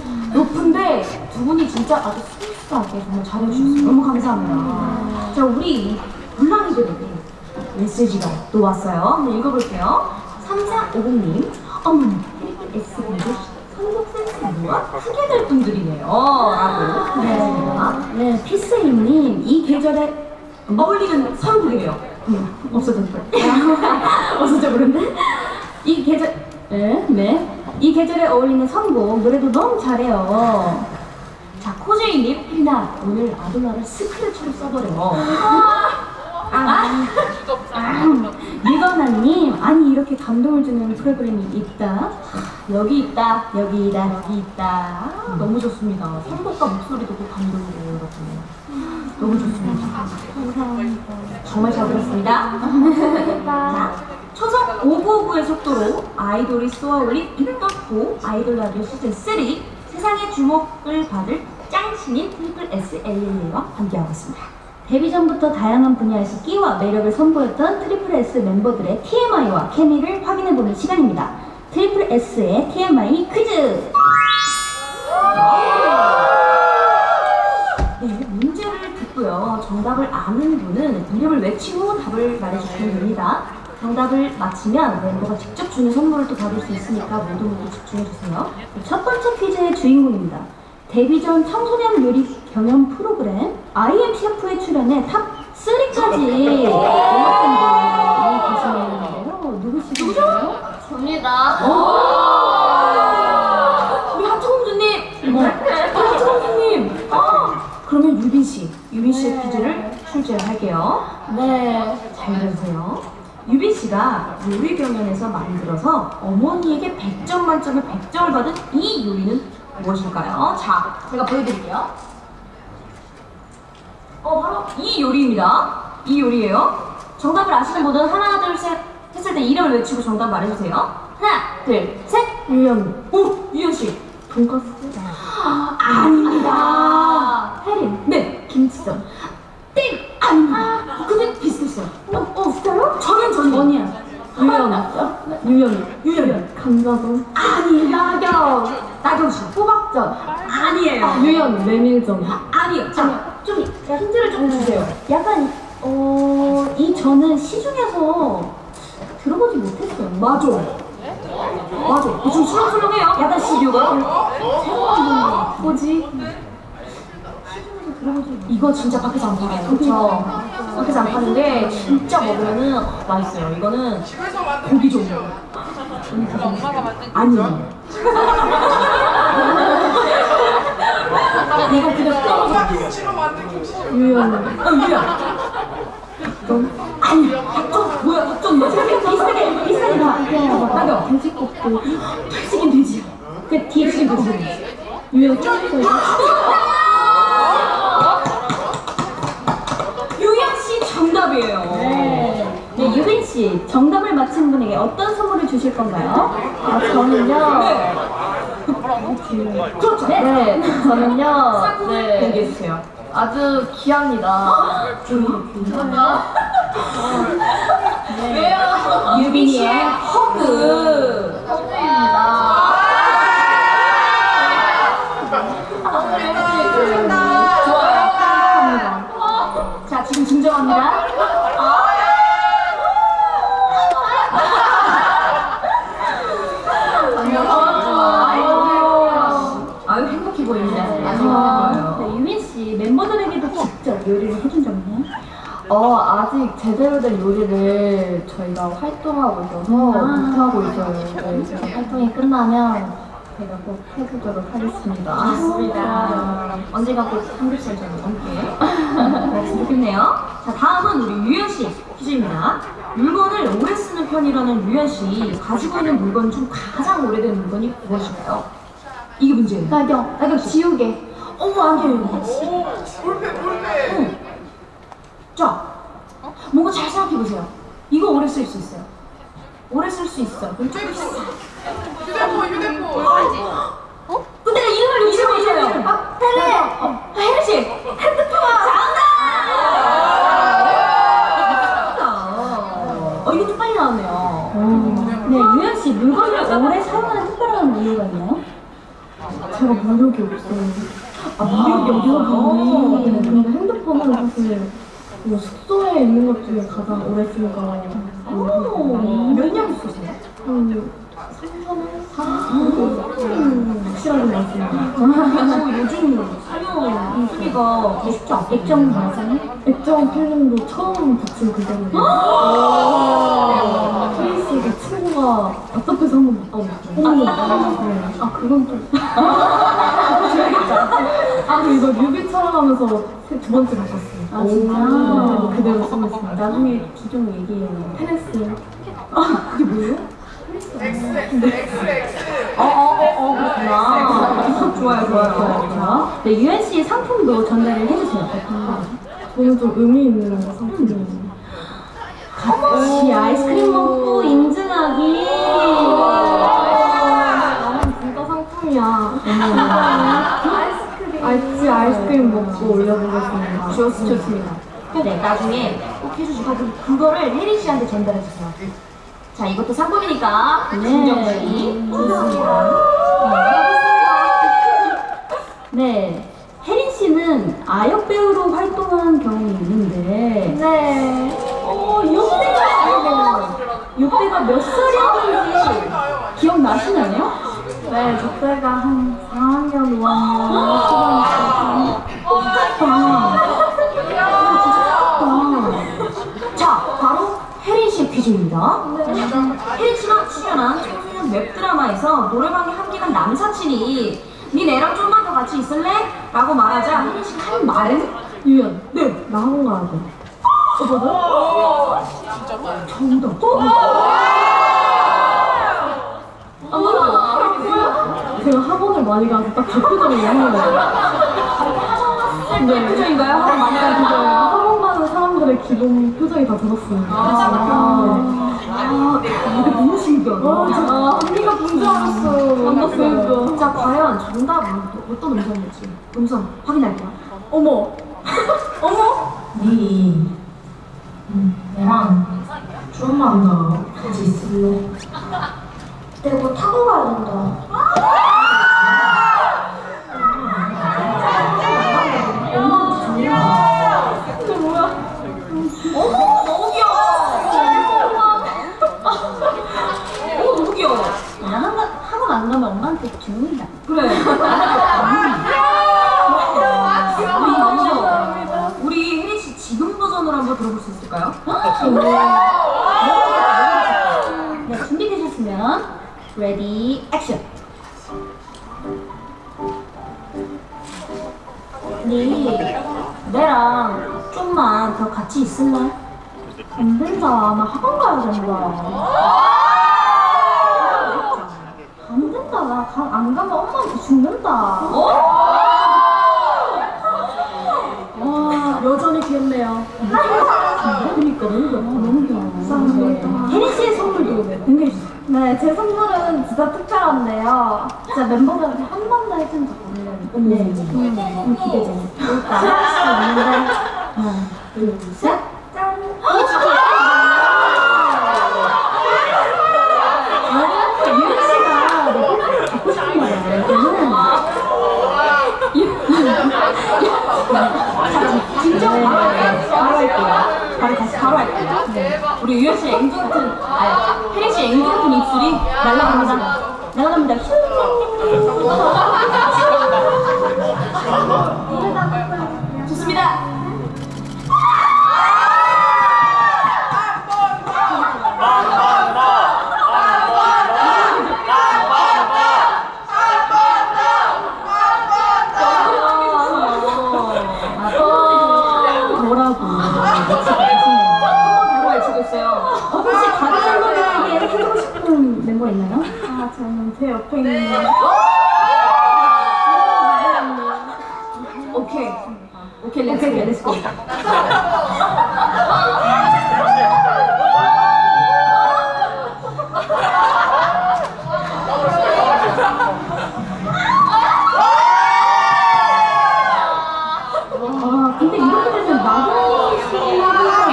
높은데 두 분이 진짜 아주 스무스하게 정말 잘해주셔서 너무 감사합니다. 자, 우리 물랑이들에게 메시지가 또 왔어요. 한번 읽어볼게요. 삼사오공님, 어머나, 트리플 S분들 선곡 센스가 크게 될 분들이네요. 라고 보내주셨습니다. 네, 피스이님, 이 계절에 어울리는 선곡이래요. 음, 없어졌다. 없어져 버렸네. 이 계절, 네, 네. 이 계절에 어울리는 선곡, 노래도 너무 잘해요. 자, 코제이님, 혜린아, 오늘 아돌라를 스크래치로 써버려. 아, 아, 유건아님, 아니 이렇게 감동을 주는 프로그램이 있다. 여기 있다, 여기다, 여기 있다. 너무 좋습니다. 선곡과 목소리도 그 감동이에요, 여러분. 너무 좋습니다. 감사합니다. 정말 잘 들었습니다. 자, 초속 오백오십구의 속도로 아이돌이 쏘아올린 빅떴고 아이돌 라디오 시즌 삼 세상의 주목을 받을 짱신인 트리플 S 에이에이와 함께하고 있습니다. 데뷔 전부터 다양한 분야에서 끼와 매력을 선보였던 트리플 S 멤버들의 티엠아이와 케미를 확인해보는 시간입니다. 트리플 S의 티엠아이 퀴즈! 네, 문제를 듣고요. 정답을 아는 분은 이름을 외친 후 답을 말해주시면 됩니다. 정답을 맞히면 멤버가 직접 주는 선물을 또 받을 수 있으니까 모두 모두 집중해주세요. 첫 번째 퀴즈의 주인공입니다. 데뷔 전 청소년 요리 경연 프로그램 아이엠씨에프에 출연해 탑 삼까지 올랐던 분이 계시는데요. 누구시죠? 접니다. 우리 하트공주님! 하트공주님! 그러면 유빈씨, 유빈씨의 퀴즈를 출제할게요. 네. 잘 들으세요. 유빈씨가 요리 경연에서 만들어서 어머니에게 백 점 만점에 백 점을 받은 이 요리는 무엇일까요? 자, 제가 보여드릴게요. 어, 바로 이 요리입니다. 이 요리예요. 정답을 아시는 분은 하나, 둘, 셋 했을 때 이름을 외치고 정답 말해주세요. 하나, 둘, 셋. 유연. 오, 유연 씨. 돈가스. 아, 아닙니다. 혜린. 네. 김치전. 땡! 아닙니다. 근데 비슷했어요. 어, 어, 진짜요? 저는 전이 전이야. 유연. 유연. 유연. 감자전. 아니, 나경. 나경 씨. 호박전. 아니에요. 유연. 메밀전. 아니요. 자, 좀 힌트를 좀 주세요. 약간 어, 이 저는 시중에서 들어보지 못했어요. 맞아. 맞아. 어, 좀 술렁술렁해요. 약간 시류가. 뭐지? 이거 진짜 밖에서 안 파네요. 그쵸? 밖에서 안 파는데 진짜 먹으면은 맛있어요. 이거는 고기 종류. 아니에요. 이거 그냥 떨어져. 유연. 어, 유연. 아니, 좀 뭐야? 좀 비슷하게 비슷하게 비슷하게 가. 나경. 돼지국도. 돼지긴 돼지야. 그 뒤에 지금 돼지. 유연 짬뽕. 유연 씨 정답이에요. 네. 네, 유빈 씨 정답을 맞힌 분에게 어떤 선물을 주실 건가요? 아, 저는요. 네. 그렇죠. 네, 저는요. 네. 네, 얘기해 주세요. 아주 귀합니다. 왜요? 유빈이의 허그. 허브입니다. 좋아요. 합니다. 자, 지금 진정합니다. 아유, 행복해 보이네. 아주 행복해요. 네, 유빈 씨 멤버들에게도 직접 요리를 해준 적 있나요? 어, 아직 제대로 된 요리를 저희가 활동하고 있어서 못하고 있어요. 네, 제가 활동이 끝나면 제가 꼭 해보도록 하겠습니다. 좋습니다. 언젠가 꼭 삼겹살 좀 함께 먹었으면 좋겠네요. 자, 다음은 우리 유연 씨 퀴즈입니다. 물건을 오래 쓰는 편이라는 유연 씨 가지고 있는 물건 중 가장 오래된 물건이 무엇일까요? 이게 문제예요. 나경, 나경 씨. 지우개. 어머, 아니에요. 유연 씨. 볼펜 볼펜. 응. 자, 뭔가 잘 생각해 보세요. 이거 오래 쓸 수 있어요. 오래 쓸 수 있어. 그럼 좀 비싸. 휴대폰 휴대폰. 어? 근데 내가 이름을 외치고 있어요. 아, 혜리! 어, 혜리 씨! 핸드폰! 정답! 어, 이거 좀 빨리 나왔네요. 네, 유연 씨 물건을 오래 사용하는 특별한 이유가 있나요? 제가 무력이 없어요. 아, 무력이 없어요? 네, 근데 핸드폰은 사실 뭐 숙소에 있는 것 중에 가장 오래 쓰니까. 몇 년 쓰세요? 한 삼, 사 년? 확실하게 맞습니다. 그리고 요즘 사용 수리가 쉽지 않고 액정 맞아요? 액정 필름도 처음 붙인 그거예요. 혜리 씨가 친구가 답답해서 한번 못 받았어요. 네. 아, 그건 좀. 아, 그리고 이거 뮤비 촬영하면서 두 번째 바꿨어요. 아, 진짜? 그대로 쓰고 있습니다. 나중에 기종 얘기해요. 테레스. 아, 그게 뭐예요? X X X X. 어어어어 그렇구나. 좋아요 좋아요. 좋아요. 네, 유엔 씨 상품도 전달을 해주세요. 저는 좀 의미 있는 상품이에요. 같이 아이스크림 먹고 인증하기. 나는 진짜 상품이야. 아이스크림. 아이스 아이스크림 먹고 올려보겠습니다. 좋습니다. 네, 나중에 꼭 해주시고 그- 그거를 혜린 씨한테 전달해 주세요. 자, 이것도 상품이니까 진정시 좋습니다. 네, 혜린 씨는 아역 배우로 활동한 경험이 있는데, 네. 어, 육대가 육대가 몇 살이었는지 기억나시나요? 네, 그때가 한 사 학년, 오 학년 초반이었어요. 똑같다. 자, 바로 혜린 씨 퀴즈입니다. 혜린 씨가 출연한 청소년 웹드라마에서 노래방에 함께한 남사친이 니 애랑 좀만 더 같이 있을래? 라고 말하자 혜린 씨가 한 말은? 유연. 네. 나 학원 가야 돼. 어, 맞아요? 정답. 아, 제가 학원을 많이 가서 딱 그 표정이 나오는 거예요. 네. 표정인가요? 학원 많이 가는 네, 거예요? 학원 가는 사람들의 기본 표정이 다 들었습니다. 아, 아, 이게 너무 신기하다. 아, 언니가 본 줄 알았어. 반갑어요. 자, 과연 정답은 또 어떤 음성일지 음성 확인할게요. 어머. 어머. 네, 음, 나랑 좀만 더 같이 있을래? 내가 뭐 타고 가야 된다. 엄마한테 전화. 이게 뭐야? 어머, 너무 귀여워. 어머, 너무 귀여워. 나 학원, 학원 안 가면 엄마한테 죽는다. 그래. 우리 먼저 우리 혜린 씨 지금 버전으로 한번 들어볼 수 있을까요? 네, 준비되셨으면 레디 액션. 네, 내랑 좀만 더 같이 있을래? 안 된다. 나 학원 가야 된다. 안 된다. 나 안 가면 엄마한테 죽는다. 어? 와, 여전히 귀엽네요. 그러니까 너무 귀여워. 너무 귀여워. 혜린 씨의 선물도 공개해주세요. 네, 제 선물은 진짜 특별한데요. 진짜 멤버들한테 한 번도 해준 적 없는. 네, 음, 기대되네. 일단 할 수 있는데 하나, 둘, 셋, 짠. 유현 씨가 내 팬을 갖고 싶은 거야. 진짜 바로 할게요. 바로 할게요. 바로 다시 바로 할게요. 네. 우리 유현 씨의 앵두 같은, 아니, 혜린 씨의 앵두 같은 입술이 날아갑니다. 날아갑니다. 좋습니다. 뭐라고 바로 외치고 있어요. 혹시 다른 멤버들에게 해주고 싶은 멤버 있나요? 아, 저는 제 옆에 있는. 오케이 오케이 렛츠 고 렛츠 고. 아, 근데 이렇게 되면 나도 씨랑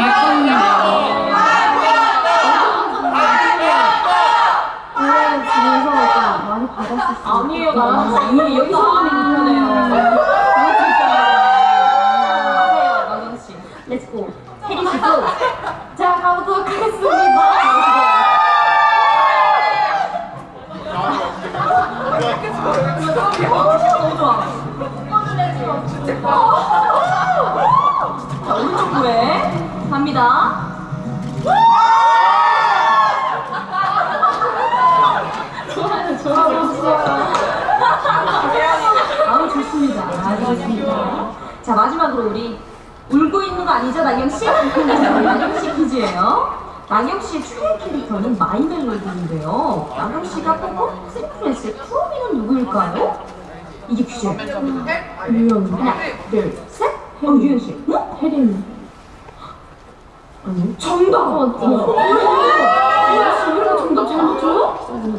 노래 집에서 약간 많이 받았었어요. 아니에요 나랑 이미 여기서 하는 편이에요. 하세요 나경 씨. 렛츠 고. 혜린 씨 고. 자, 가보도록 하겠습니다. 너무 좋아. 자 오른쪽 구에 갑니다. 좋아요, 좋아요, 좋아요. 아우 좋습니다. 아주 좋습니다. 자 마지막으로 우리 울고 있는 거 아니죠 나경 씨? 나경 씨 퀴즈예요. 나경 씨의 최애 캐릭터는 마이 멜로디인데요. 나경 씨가 뽑은 쓰리프렌스의 쿠로미는 누구일까요? 이게 퀴즈예요. 유연 하나 둘 셋. 어 유연 씨. 응? 혜린. 아니 정답. 맞죠? 유연 씨 이거 정답 잘 맞춰요?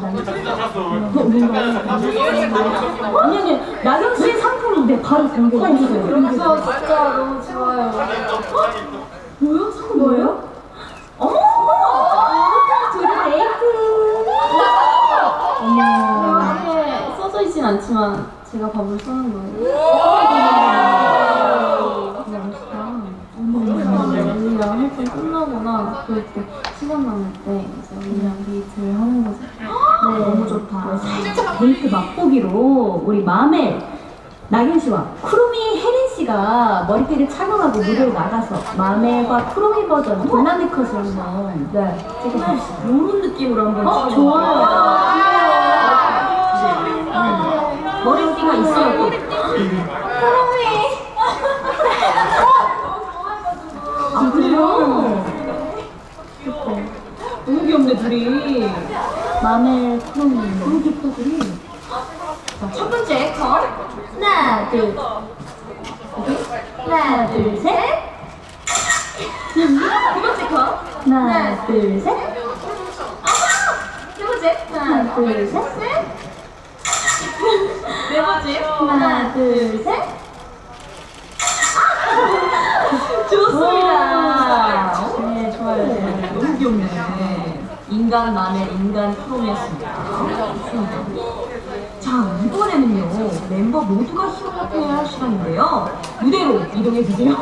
아니 아니 나경 씨의 상품인데 바로 공개해 주세요. 그래서 진짜 너무 좋아요. 뭐야? 상품 뭐예요? 어머! 둘이 데이트. 어머. 이렇게 써져 있진 않지만 제가 밥을 써는 거예요. 언니랑 활동 끝나거나 그럴 때 시간 남을 때 이제 언니랑 데이트를 하는 거죠. 네, 너무 좋다. 살짝 데이트 맛보기로 우리 맘에 나경 씨와 쿠로미 혜린 씨가 머리띠를 착용하고 무대에 나가서 맘에과 쿠로미 버전 도나미 컷을 한번 네, 찍어봅시다. 이런 느낌으로 한번 어, 찍어볼게요. 좋아요. 음. 머리띠가 있어요 또. 아 그래요? 너무 귀엽네 둘이. 맘에 쿠로미. 너무 귀엽다 둘이. 자, 첫 번째 컷. 하나, 둘. 하나, 둘, 셋. 두 번째 컷. 하나, 둘, 셋. 세 번째. 하나, 둘, 셋. 네 번째. 하나, 둘, 셋. 좋습니다. 네, 좋아요. 네, 너무 귀엽네. 인간만의 인간 프로였습니다. 자, 이번에는요, 멤버 모두가 힘을 할 시간인데요. 무대로 이동해 주세요.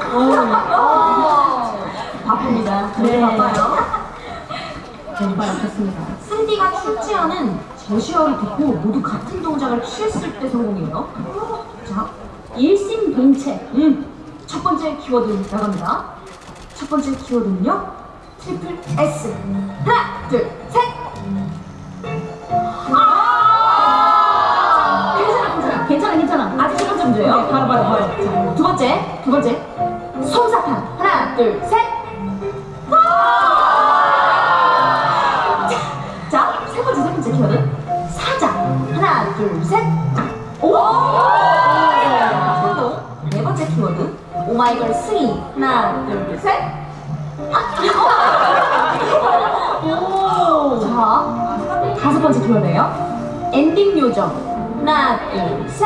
바쁩니다. 네, 바빠요. 정말 좋습니다. 쓴디가 출제하는 제시어를 듣고 모두 같은 동작을 취했을 때 성공이에요. 자, 일심동체. 음, 첫 번째 키워드 나갑니다. 첫 번째 키워드는요, 트리플 S. 하나, 둘, 셋. 아! 괜찮아, 괜찮아, 괜찮아, 괜찮아. 아직 첫 번째 문제예요. 네, 바로, 바로, 바로. 자, 두 번째, 두 번째. 솜사탕. 하나, 둘, 셋. 자, 세 번째, 세 번째 키워드. 사자. 하나, 둘, 셋. 오! 성공. 네 번째 키워드. 오마이걸 승희. 하나, 둘, 셋. 오! 자, 다섯 번째 키워드예요. 엔딩 요정. 하나, 둘, 셋.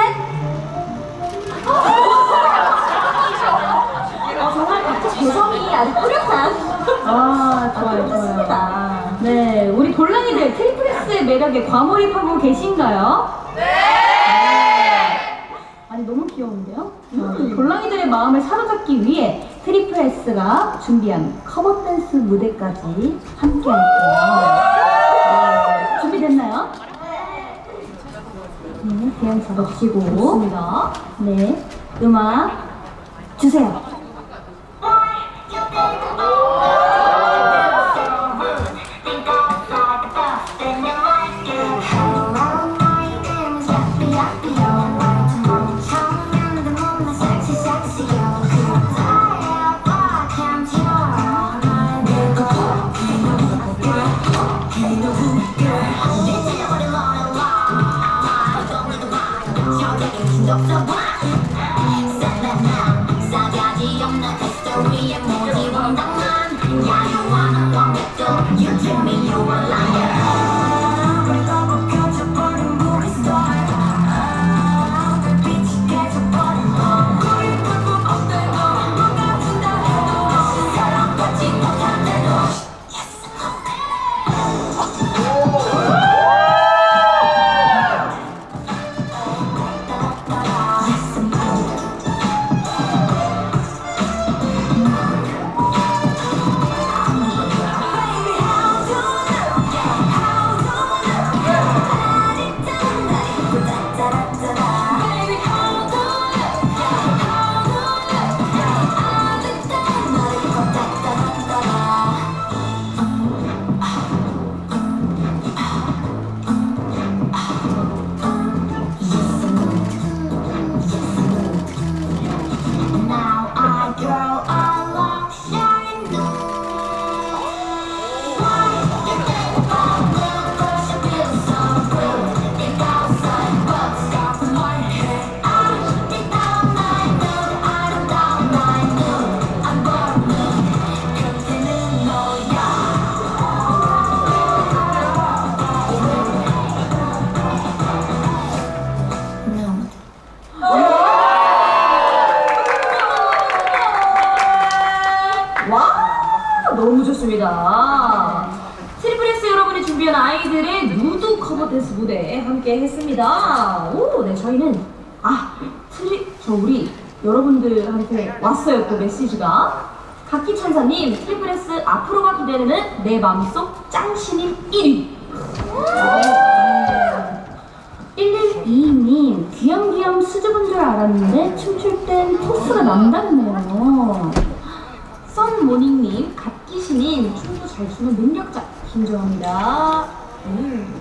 어, 정말 각자 개성이 아주 뚜렷한. 아, 좋아요, 좋아요. 네, 우리 돌랑이들 트리플 S의 매력에 과몰입하고 계신가요? 네! 아니, 너무 귀여운데요? 음. 돌랑이들의 마음을 사로잡기 위해 트리플 S가 준비한 커버 댄스 무대까지 함께 할게요. 네, 준비됐나요? 네, 대형 잡아주시고. 좋습니다. 네, 음악 주세요. 좋습니다. 트리플 S 여러분이 준비한 아이들의 누드 커버 댄스 무대 함께 했습니다. 오, 네, 저희는 아, 트리, 저 우리 여러분들한테 왔어요, 또 메시지가. 각기천사님, 트리플 S 앞으로가 기대되는 내 마음속 짱신임 일 위. 일일이이 님, 귀염귀염 수줍은 줄 알았는데 춤출 땐 포스가 남다르네요. 썬모닝님, 갓기신인 춤도 잘 추는 능력자 인정합니다. 음.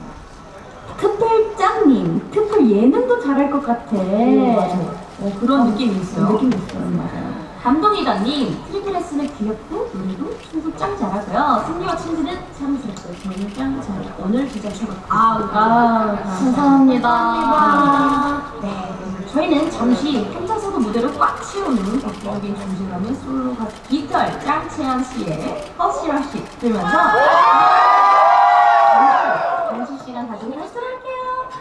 트플짱님, 트플 예능도 잘할 것 같아. 오, 맞아. 어, 그런 어, 느낌이 있어요. 느낌이 있어요. 맞아요. 감동이다님, 트리플 S는 귀엽고 노래도 춤도 짱 잘하고요. 승리와 친지는 사랑스럽고 저는 짱 잘해요. 오늘 진짜 최고. 아, 아 감사합니다. 감사합니다. 네, 저희는 잠시 혼자서도 무대를 꽉 채우는 격적인 존재감의 솔로가 깃털 짱채연 씨의 허쉬러쉬 들으면서 잠시 시간 가지고 다시 돌아올게요.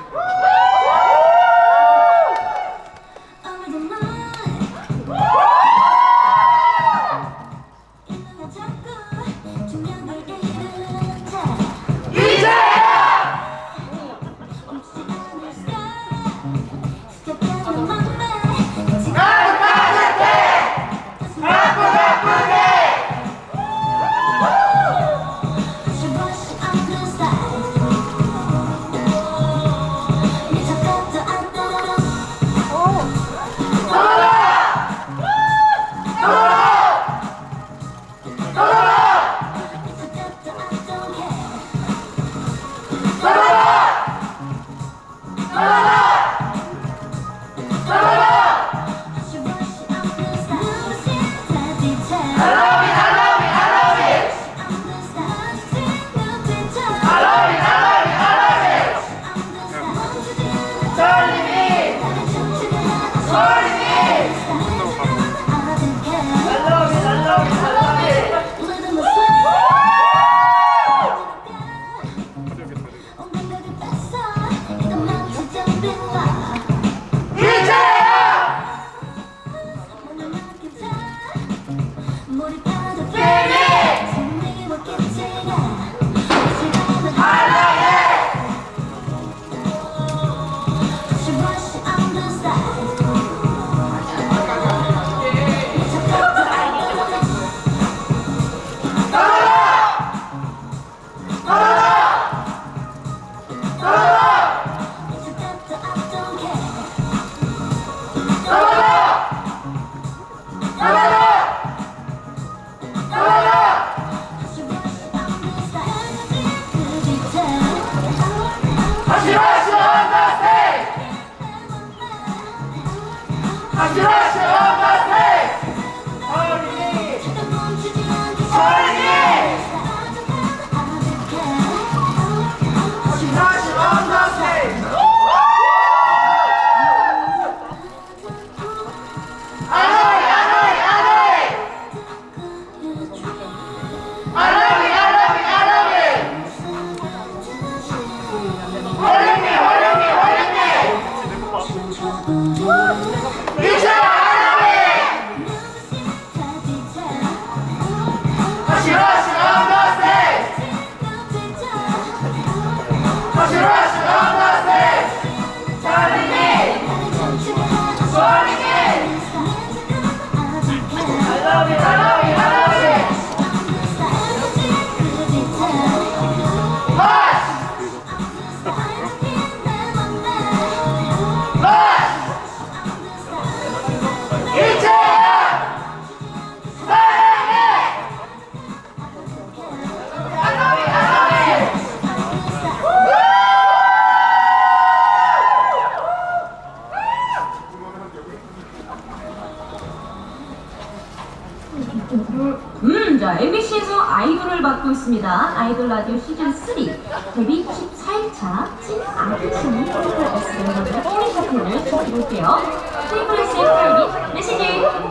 음, 자, 엠비씨에서 아이돌을 맡고 있습니다. 아이돌 라디오 시즌 삼 데뷔 십사 일차 찐 아기씨는 트리플 S 멤버들의 케미 파트를 చూ볼게요. 트리플 S의 파이리 메시지!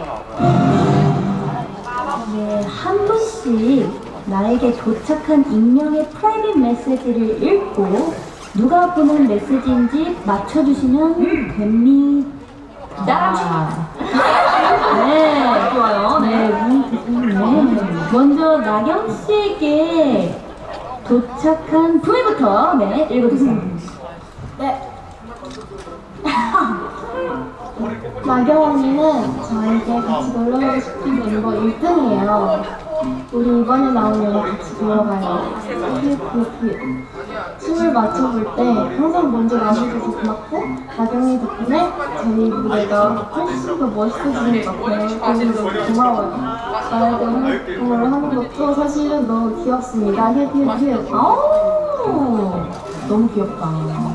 네, 한 분씩 나에게 도착한 익명의 프라이빗 메시지를 읽고 누가 보낸 메시지인지 맞춰주시면 됩니다. 네, 좋아요. 네, 네. 음, 네. 먼저 나경 씨에게 도착한 V부터 네 읽어주세요. 네. 나경 언니는 저에게 같이 놀러가고 싶은 멤버 일 등이에요. 우리 이번에 나온 영화 같이 보러 가요. 큐큐큐. 춤을 맞춰볼 때 항상 먼저 나와줘서 고맙고 나경이 덕분에 저희 무대가 훨씬 더 멋있어지는 것 같아요. 그래서 너무 고마워요. 나에게 활동을 하는 것도 사실은 너무 귀엽습니다. 큐큐큐. 오, 너무 귀엽다.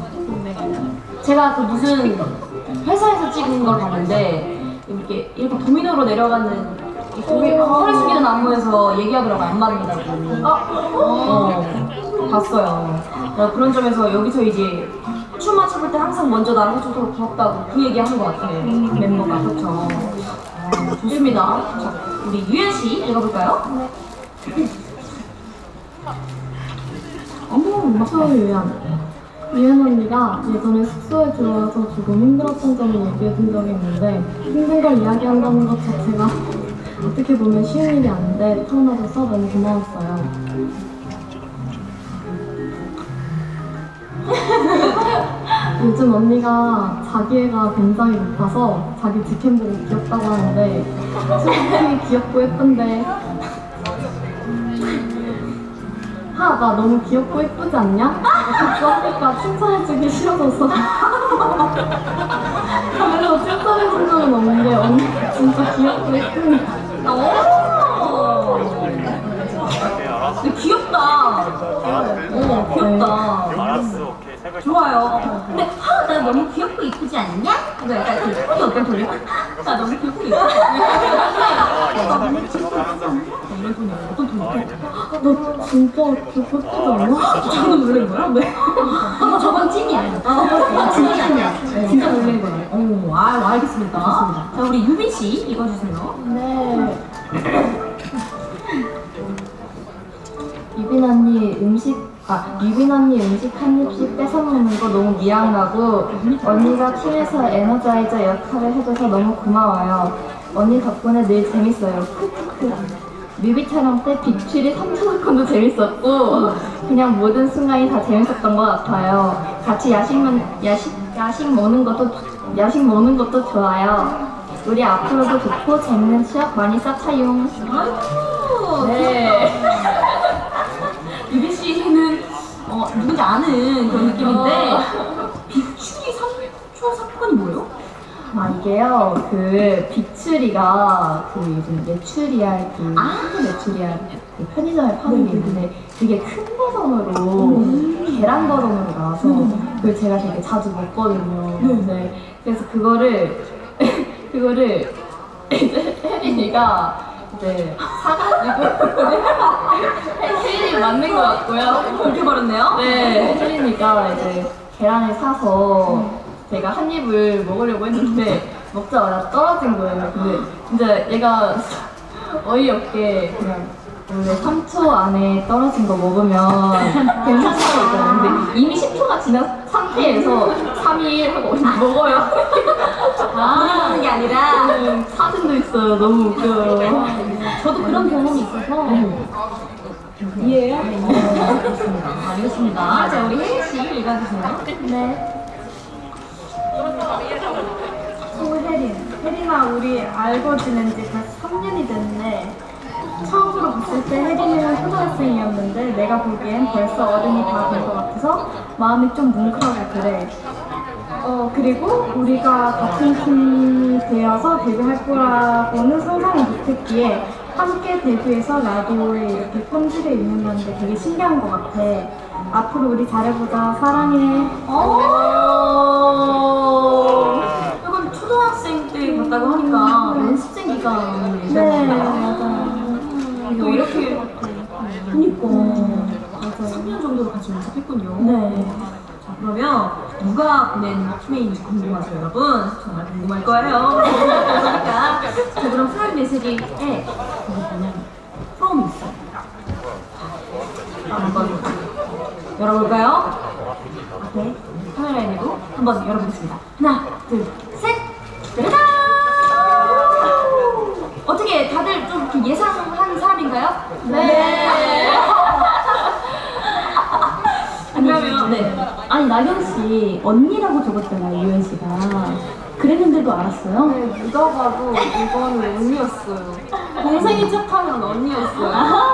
제가 그 무슨 회사에서 찍은 걸 봤는데 이렇게 이렇게 도미노로 내려가는 거기 허리 숙이는 안무에서 얘기하더라고요. 안 맞는다고. 어, 봤어요. 어, 그런 점에서 여기서 이제 춤만 춰볼 때 항상 먼저 나를 해줘서 고맙다고 그 얘기 하는 것 같아요. 멤버가. 그렇죠. 어, 좋습니다. 자, 우리 유현 씨 읽어볼까요? 네. 어머, 저 유연. 유연 언니가 예전에 숙소에 들어와서 조금 힘들었던 점을 얘기해준 적이 있는데 힘든 걸 이야기한다는 것 자체가 어떻게 보면 쉬운 일이 아닌데 태어나줘서 너무 고마웠어요. 요즘 언니가 자기애가 굉장히 높아서 자기 직캠 보고 귀엽다고 하는데 솔직히 귀엽고 예쁜데 하, 나 너무 귀엽고 예쁘지 않냐? 자꾸 하니까 칭찬해주기 싫어져서 그래서 칭찬해준 적은 없는데 언니가 진짜 귀엽고 예쁘네. 근데 귀엽다. 어, 귀엽다. 알았어, 오케이. 색을 좋아요. 근데 하, 나 너무 귀엽고 이쁘지 않냐? 그 약간 그 톤이 어떤 톤이야? 나 너무 귀엽고 이쁘지 않냐? 이런 톤이야. 어떤 톤이야? 너 진짜 귀엽고 예쁘지 않아? 저는 놀란 거야? 왜? 아, 저건 찐이야. 아, 진짜 찐이야. 진짜 놀란 거야. 어, 아, 알겠습니다. 자, 우리 유빈 씨 읽어주세요. 네. 유빈 언니 음식, 아, 유빈 언니 음식 한 입씩 뺏어 먹는 거 너무 미안하고 언니가 팀에서 에너자이저 역할을 해줘서 너무 고마워요. 언니 덕분에 늘 재밌어요. 크크크. 뮤비 촬영 때 빅추리 삼천 건도 재밌었고 그냥 모든 순간이 다 재밌었던 것 같아요. 같이 야식, 야식, 야식 먹는 것도 야식 먹는 것도 좋아요. 우리 앞으로도 좋고 재밌는 추억 많이 쌓아용. 네. 유빈 씨는 어, 누군지 아는 그런 느낌인데 빅추리 삼 초 사건이 뭐예요? 아 이게요 그 빅추리가 그 요즘 메추리알 그 아. 메추리알 그 편의점에 파는 게 있는데 그게 큰 버전으로 계란 버전으로 나와서 그걸 제가 되게 자주 먹거든요. 네. 그래서 그거를 그거를 이제 혜린이가 이제 사가지고 혜린이 맞는 것 같고요. 그렇게 버렸네요? 네, 혜린이가 이제 계란을 사서 제가 한 입을 먹으려고 했는데 먹자마자 떨어진 거예요. 근데 진짜 얘가 어이없게 그냥 원래 삼 초 안에 떨어진 거 먹으면 괜찮다고 했잖아요. 근데 이미 십 초가 지난 상태에서 삼, 이, 일 하고 먹어요. 아, 하는 게 아니라 음, 사진도 있어요. 너무 웃겨요. 저도 그런 경험이 있어서 이해해요? 알겠습니다. 알겠습니다. 자, 우리 혜린 씨 읽어주세요. 네. 소혜린. 혜린아, 우리 알고 지낸 지 벌써 삼 년이 됐네. 처음으로 봤을 때 혜린이는 초등학생이었는데 내가 보기엔 벌써 어른이 다 된 것 같아서 마음이 좀 뭉클하고 그래. 어, 그리고 우리가 같은 팀이 되어서 데뷔할 거라고는 상상을 못했기에 함께 데뷔해서 라디오에 이렇게 편지를 읽는다는 게 되게 신기한 것 같아. 앞으로 우리 잘해보자. 사랑해. 오, 약간 초등학생 때 봤다고 하니까 연습생 기간이 네, 맞아요. 맞아요. 또 이렇게 그니까 맞아요. 삼 년 정도로 같이 연습했군요. 네. 자, 그러면 누가 보낸 투메인지 궁금하죠, 여러분? 정말 궁금할 거예요. 그러니까 자, 그럼 프라임 메시지에 여기 보면 프롬이 있어요. 자, 한번 열어볼까요? 앞에 카메라에 대고 한번 열어보겠습니다. 하나, 둘, 셋! 짜라잔! 어떻게 다들 좀 이렇게 예상한 사람인가요? 네. 그러면 네. 아니 나경 씨 언니라고 적었잖아요 유연 씨가. 그랬는데도 알았어요? 네, 누가 봐도 이거는 언니였어요. 동생이 척하면 언니였어요.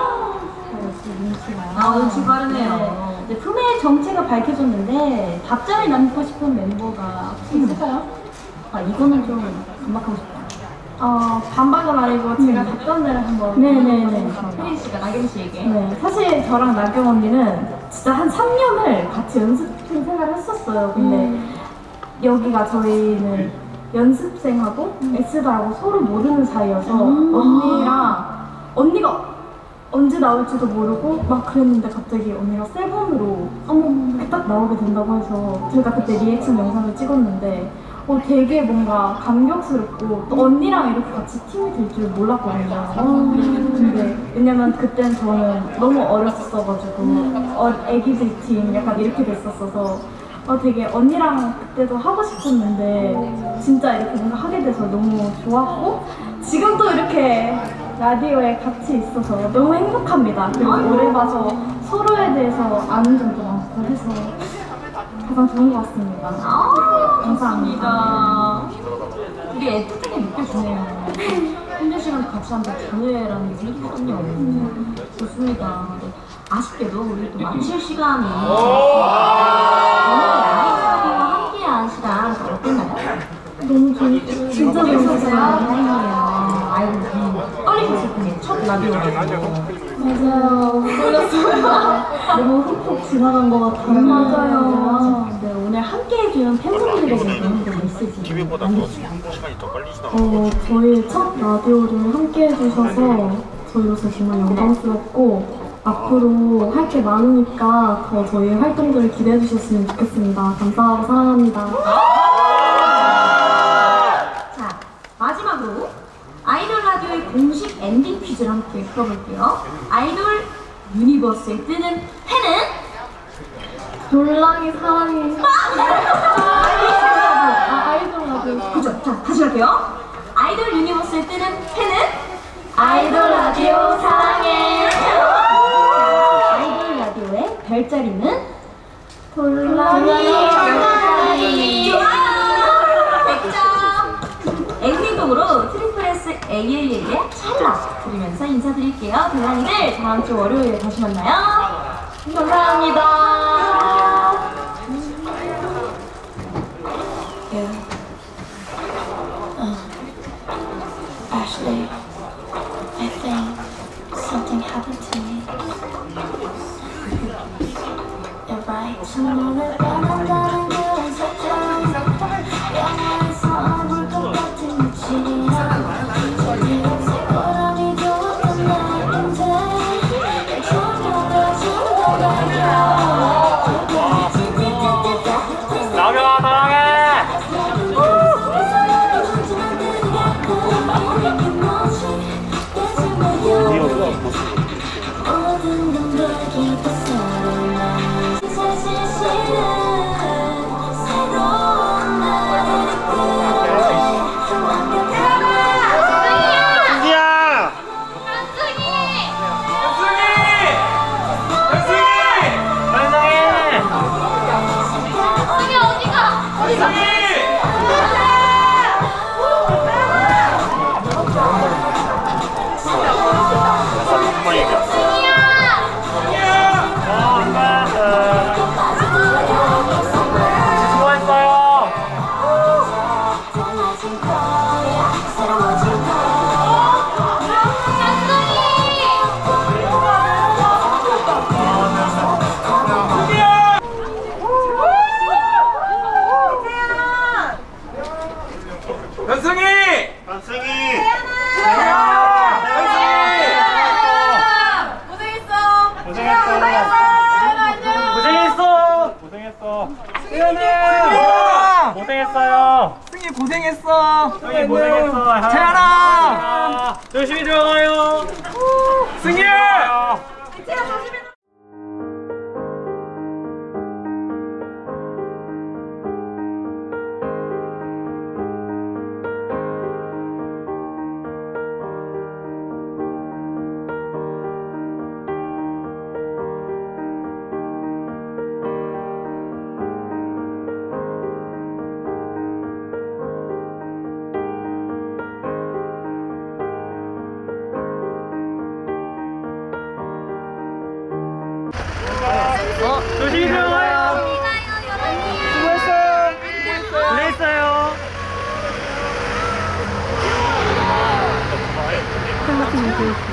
아, 눈치 빠르네요. 네, 품의 정체가 밝혀졌는데 답장을 남기고 싶은 멤버가 혹시 있을까요? 아 이거는 좀 반박하고 싶다. 어, 반박은 아니고 제가 답변을 한번. 네네네. 혜린 씨가 나경 씨에게. 네, 사실 저랑 나경 언니는 진짜 한 삼 년을 같이 연습생 생활을 했었어요. 근데 음. 여기가 저희는 연습생하고 에스더하고 서로 모르는 사이여서 언니랑 언니가 언제 나올지도 모르고 막 그랬는데 갑자기 언니가 세븐으로 이렇게 딱 나오게 된다고 해서 제가 그때 리액션 영상을 찍었는데 어, 되게 뭔가 감격스럽고 또 언니랑 이렇게 같이 팀이 될 줄 몰랐거든요. 근데 왜냐면 그땐 저는 너무 어렸었어가지고 어, 애기들 팀 약간 이렇게 됐었어서 어, 되게 언니랑 그때도 하고 싶었는데 진짜 이렇게 뭔가 하게 돼서 너무 좋았고 지금 또 이렇게 라디오에 같이 있어서 너무 행복합니다. 그리고 오래 봐서 서로에 대해서 아는 점도 많고 해서 가장 좋은 것 같습니다. 감사합니다. 우리 애프터가 느껴지네요. 힘든 시간 같이 한번 기회라는 게 생기거든요. 좋습니다. 네. 아쉽게도 우리 또 마칠 시간이 오늘 아이들과 함께한 시간 어땠나요? 너무 재밌어요. 진짜 재밌었어요. 다행이에요. 아이고, 떨리셨을 텐데 첫 라디오라서. 맞아요. 떨렸어요. 너무 훅훅 지나간 것 같아요. 맞아요. 네, 오늘 함께 해준 팬분들에게 너무 메시지 기회보다 더 시간이 더 빨리 지나가. 어, 저희 첫 라디오를 함께 해주셔서 저희로서 정말 영광스럽고 앞으로 할 게 많으니까 더 저희 활동들을 기대해 주셨으면 좋겠습니다. 감사하고 사랑합니다. 자, 마지막으로 아이돌 라디오의 공식 엔딩 퀴즈를 함께 풀어볼게요. 아이돌 유니버스에 뜨는 해는? 놀랑이 사랑해. 아, 아이돌 라디오. 그죠? 자, 다시 할게요. 아이돌 유니버스에 뜨는 해는? 아이돌 라디오 사랑해. 아이돌 라디오의 별자리는? 놀랑이. 별자리. 좋아! 백 점! 엔딩곡으로 트리플 S 에이엘엘의 찰나 들으면서 인사드릴게요. 별랑이들 다음 주 월요일에 다시 만나요. 감사합니다. Ashley, I think something happened to me. You're right. 눈을 감는다는 그런 색깔 영화에서 안볼 것 같은 미치야 저기 없을 거라니 좋았던 날인데 전혀가 전혀가 나경아 사랑해. 고생했어요. 승희 고생했어. 승희 고생했어. 태연아 열심히 들어가요. 승희. 어, 조심히 들어가요. 수고했어요. 수고했어요. 그랬어요.